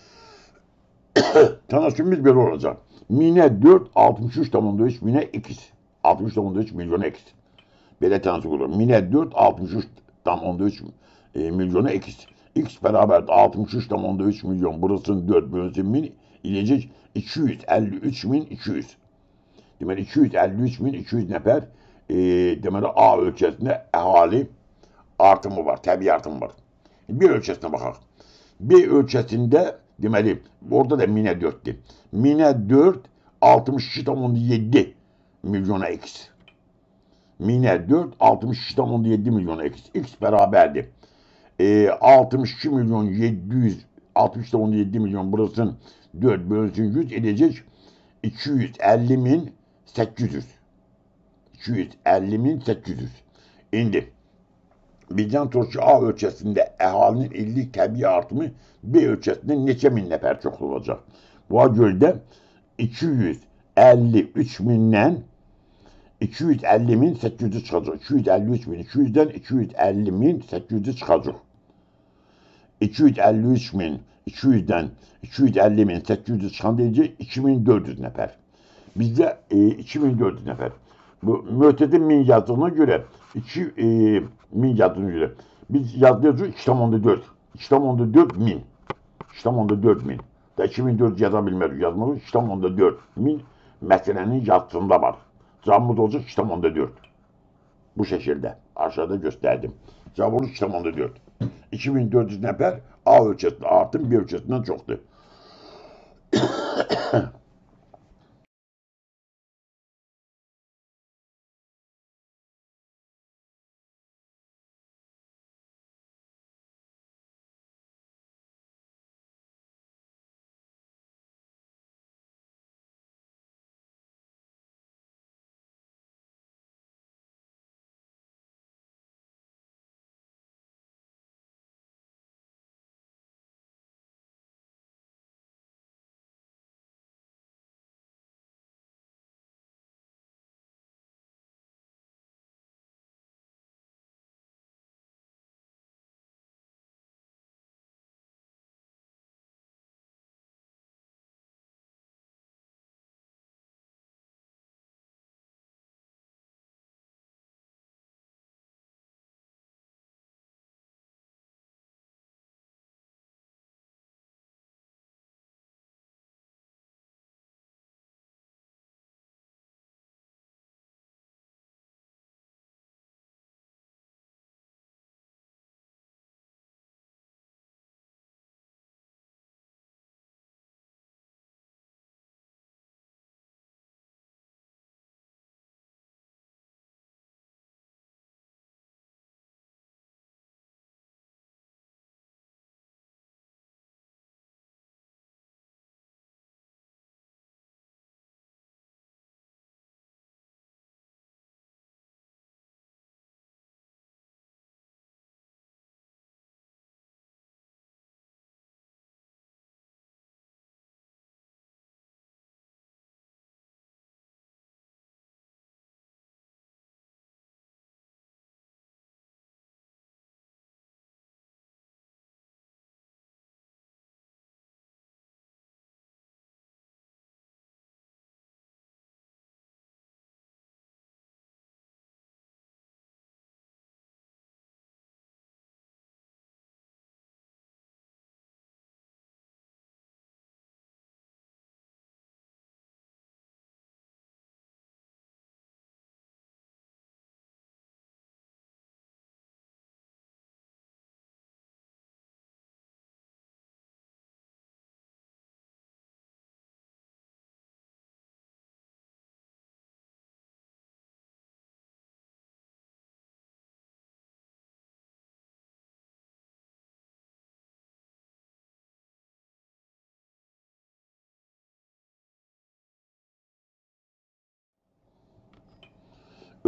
Tanışımız belə olacaq: minə 4, 63,3 minə x. 63,3 milyona x. Belə tanışım olur. Minə 4, 63,3 milyona x. X bərabər 63,3 milyon, burasının 4 bölünsün 1000, eləyəcək 253.200. Deməli 253.200 nəfər deməli A ölkəsində əhali artımı var, təbii artımı var. B ölkəsinə baxaq. B ölkəsində deməli orada da minə 4'dir. Minə 4 62,7 milyona x. Minə 4 62,7 milyona x. X bərabərdir 62 milyon 760,7 milyon, burasının 4 bölünsün 100, edecek 250.800. 250.800. İndi bizden sonraki A ölçüsünde əhalinin illik təbii artımı B ölçüsünde neçə min nəfər çox olacaq? Buna görə də 253 mindən 250.800 çıxacaq. 253.200'den 250.800 çıxacaq. 253.200'den 250.800 çıxan deyəcək 2400 nəfər. Bizdə 2400 nəfər. Bu müəttədə 1000 yazdığına görə 1000 yazdığına görə biz yazdıracağıq 2,4. 2,4 min. 2,4 min. Da 2400 yaza bilmərik, yazmalıyıq. 2,4 min məsələnin yazısında var. Cavabımız olacaq 2,4. Bu şəkildə aşağıda göstərdim. Cavab olur 2,4. 2400 nəfər A ölçüsündə artım B ölçüsündən çoxdur.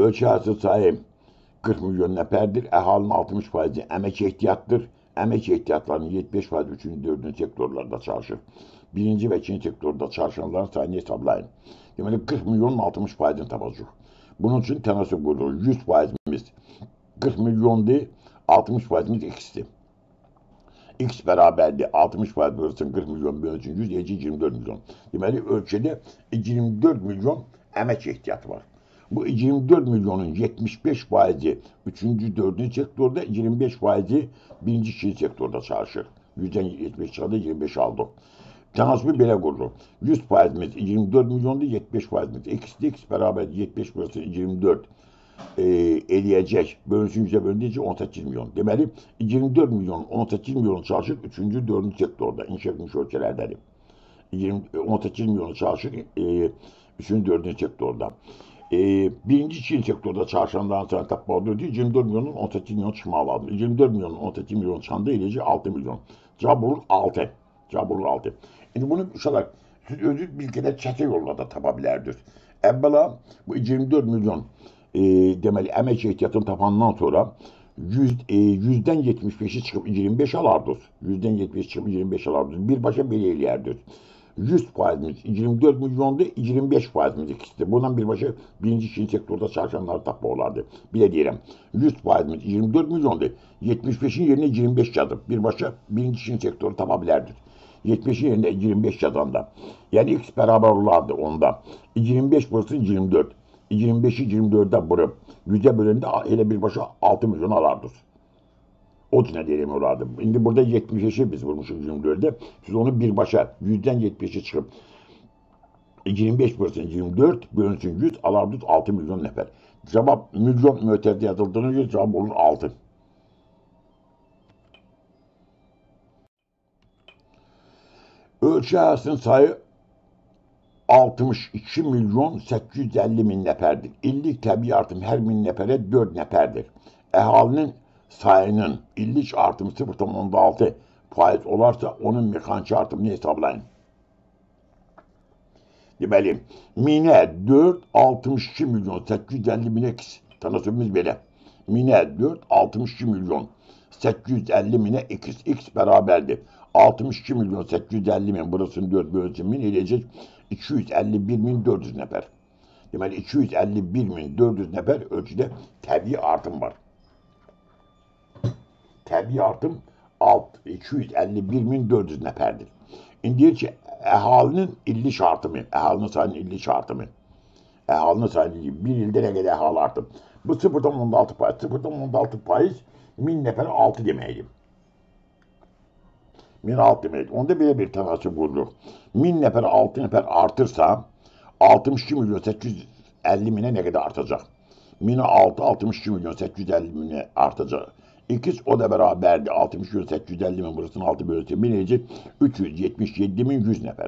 Ölçü hasıl sayı 40 milyon nəfərdir. Əhalinin 60%-i əmək ehtiyatdır. Əmək ehtiyatlarının 75%, 3-cü, 4-cü sektorlarda çalışır. Birinci və ikinci sektorda çalışanların sayını hesablayın. Deməli 40 milyonun 60%-ni tapacaq. Bunun üçün tənasüb qurulur. 100%-imiz 40 milyondur, 60%-imiz X-dir. X bərabərdir 60% bölünsün 40 milyon bölünsün 100, 24 milyon. Deməli ölkədə 24 milyon əmək ehtiyatı var. Bu 24 milyonun 75%'i 3-cü, 4-cü sektorda, 25%'i 1-ci, 2-ci sektorda çalışır. 100'den 75 çıxanda 25 aldı. Tənasibi belə qurulur. 100%'imiz 24 milyondur, 75%'imiz X bərabər 75 bölünsün 24 eləyəcək, bölünsün 100'e bölündüyəcək 18 milyon. Deməli 24 milyon 18 milyon çalışır 3-cü, 4-cü sektorda, inkişaf etmiş ölkələrdədir. 18 milyon çalışır 3-cü, 4-cü sektorda. Birinci, ikinci sektorda çalışanların sayını tapmalı 24 milyonun 18 milyon çıxmalı lazım. 24 milyonun 18 milyon çıxanda eləyəcək 6 milyon. Cavab olur 6. Cavab olur 6. Şimdi bunu uşaqlar, siz özünüz bir qədər çətin yolla da tapa bilərdiniz. Əvvəla bu 24 milyon deməli əmək ehtiyatını tapandan sonra 100'den 75'i çıxıb 25 alardınız. 100'den 75 çıxıb 25 alardınız. Birbaşa belə eləyərdiniz. 100%'imiz 24 milyondu, 25%'imiz ikisidir. Bundan birbaşa birinci, ikinci sektorda çalışanları tapma olardı. Bile diyelim. 100%'imiz 24 milyondu. 75'in yerine 25 yazıp birbaşa birinci, ikinci sektoru tapabilirdik. 70'in yerine 25 yazanda. Yani X beraber olardı onda. 25 burası 24. 25'i 24'e vurup 100'e bölünde hele birbaşa 6 milyon alardınız. O tine diyelim olardı. Şimdi burada 75'i biz vurmuşuz 24'de. Siz onu birbaşa 100'den 75'e çıkıp 25% 24 bölünsün 100 alardınız 6 milyon nefer. Cevap milyon müeterde yazıldığına göre cevap olur 6. Ölçü arasının sayı 62 milyon 850 bin neferdir. İllik təbii artım her bin nefere 4 neferdir. Əhalinin sayının illik artımı 0,6% olarsa onun mexaniki artımını hesablayın. Deməli, minə 4, 62 milyon 850 bin X. Tanısımız belə. Minə 4, 62 milyon 850 binə X. X bərabərdir. 62 milyon 850 bin burasını 4 bölünsün bin eləyəcək 251.400 nəfər. Deməli 251.400 nəfər ölçüdə təbii artım var. Təbii artım 251.400 nəfərdir. İndi deyir ki, əhalinin illik artımı, əhalinin sayının illik artımı, əhalinin sayının bir ildə nə qədər əhali artım. Bu 0,16%, 0,16% 1000 nəfərə 6 deməkdir. 1006 deməkdir. Onda belə bir tənasüb qurulur. 1000 nəfər 6 nəfər artırsa 62 milyon 850 minə nə qədər artacaq? 1000'e 6, 62 milyon 850 minə artacaq. İkiz o da bərabərdir. 60 milyon 850 min burasının 6 bölünsün. Bir necə 377.100 nəfər.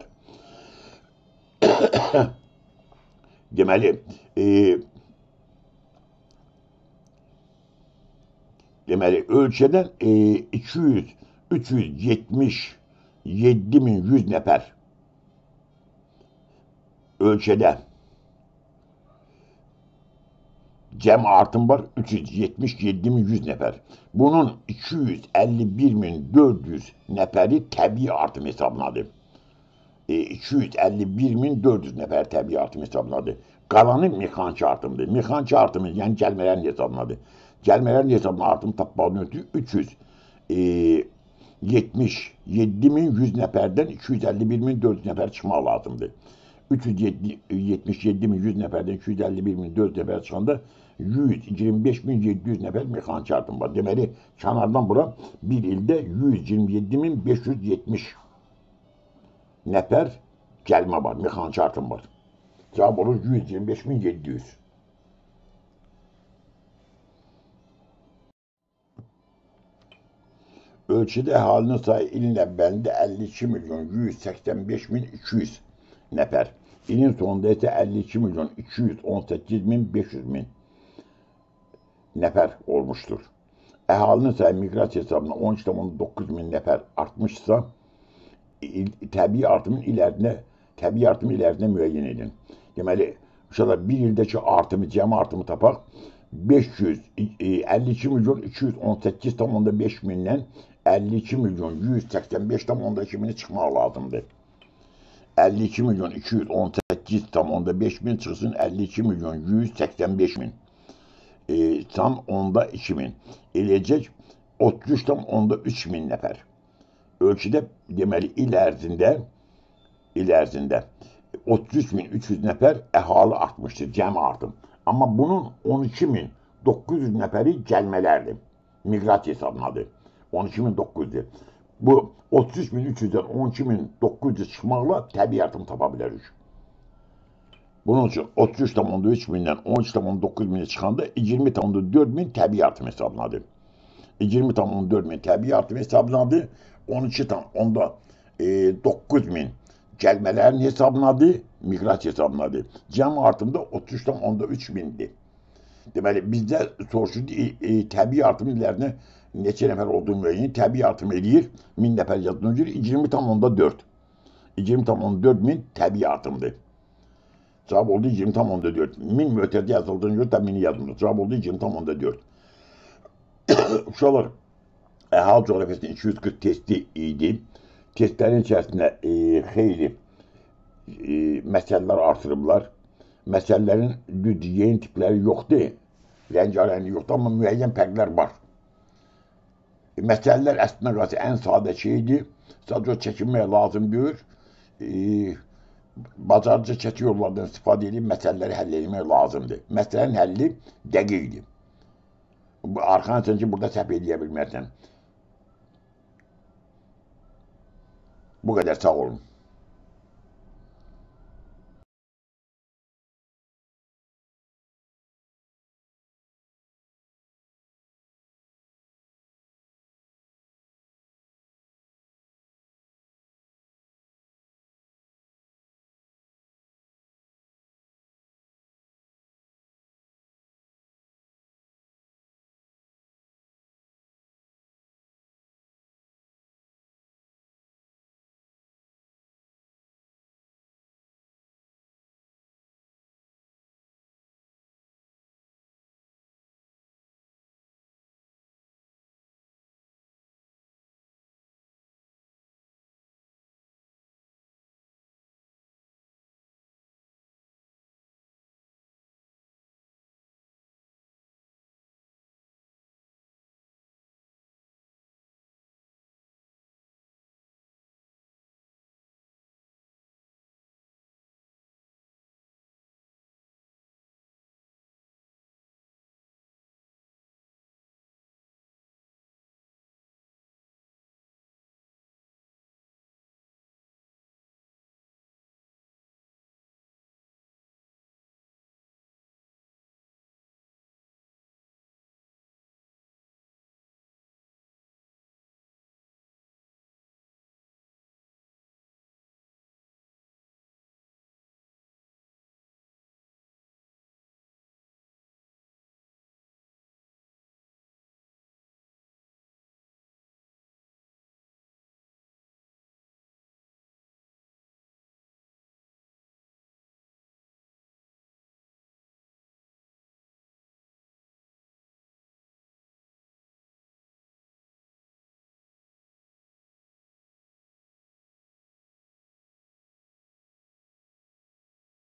Deməli ölkədən 377.100 nəfər ölkədə cəm artım var 377.100 nəfər. Bunun 251.400 nəfəri təbii artım hesabladı. 251.400 nəfər təbii artım hesabladı. Qalanı mexaniki artımdır. Mexaniki artımı, yəni gəlmələrin hesabladı. Gəlmələrin hesabına artım tapmalı ötürü 377.100 nəfərdən 251.400 nəfər çıxmaq lazımdır. 377.100 nəfərdən 251.400 nəfər çıxanda 125.700 nəfər mexaniki artım var. Deməli, kənardan bura bir ildə 127.570 nəfər gəlmə var, mexaniki artım var. Cavab olur 125.700. Ölçüdə əhalinin sayı ilin əvvəlində 52 milyon 185.200 nəfər. İlin sonunda isə 52 milyon 218.500 nəfər olmuşdur. Əhalinin sayı miqrasiya hesabına 13,9 min nəfər artmışsa, təbii artımın ilərinə müəyyən edin. Deməli, Uşaqlar bir ildəki artımı, cəmi artımı tapaq. 552 milyon 218,5 mindən 52 milyon 185,2 mini çıxmaq lazımdır. 52 milyon 218,5 min çıxsın 52 milyon 185 min. Tam onda 2 min. Eləcək 33,3 min nəfər. Ölçüdə deməli il ərzində 33.300 nəfər əhali artmışdır, cəmi artım. Amma bunun 12.900 nəfəri gəlmələrdir. Miqrasiya hesabınadır. 12.900'dir. Bu 33.300'den 12.900 çıxmaqla təbii artım tapa bilərik. Bunun üçün 33,3 mindən 13,9 mini çıxanda 20,4 min təbii artım hesabınadır. 20,4 min təbii artım hesabınadır. 12,9 min gəlmələrin hesabınadır, miqrasiya hesabınadır. Cəmi artım da 33,3 mindir. Deməli, bizdə soruşur təbii artım illərinə neçə nəfər olduğunu müəyyən, təbii artım eləyir, 1000 nəfər yazılır, 20,4. 20,4 min təbii artımdır. Cavab oldu 20,4. 1000 mötərizə yazıldığını görə təmini yazılır. Cavab oldu 20,4. Uşaqlar, əhali coğrafiyasının 240 testi idi. Testlərin içərisində xeyli məsələlər artırıblar. Məsələlərin yeni tipləri yoxdur, rəngarəngi yoxdur, amma müəyyən fərqlər var. Məsələlər əslində qalsa ən sadə şeydir, sadəcə çəkinmək lazım deyil, bacarıcı çəki yollardan istifadə edib məsələləri həll etmək lazımdır. Məsələnin həlli dəqiqdir. Arxansən ki, burada səhv edə bilmərsən. Bu qədər, sağ olun.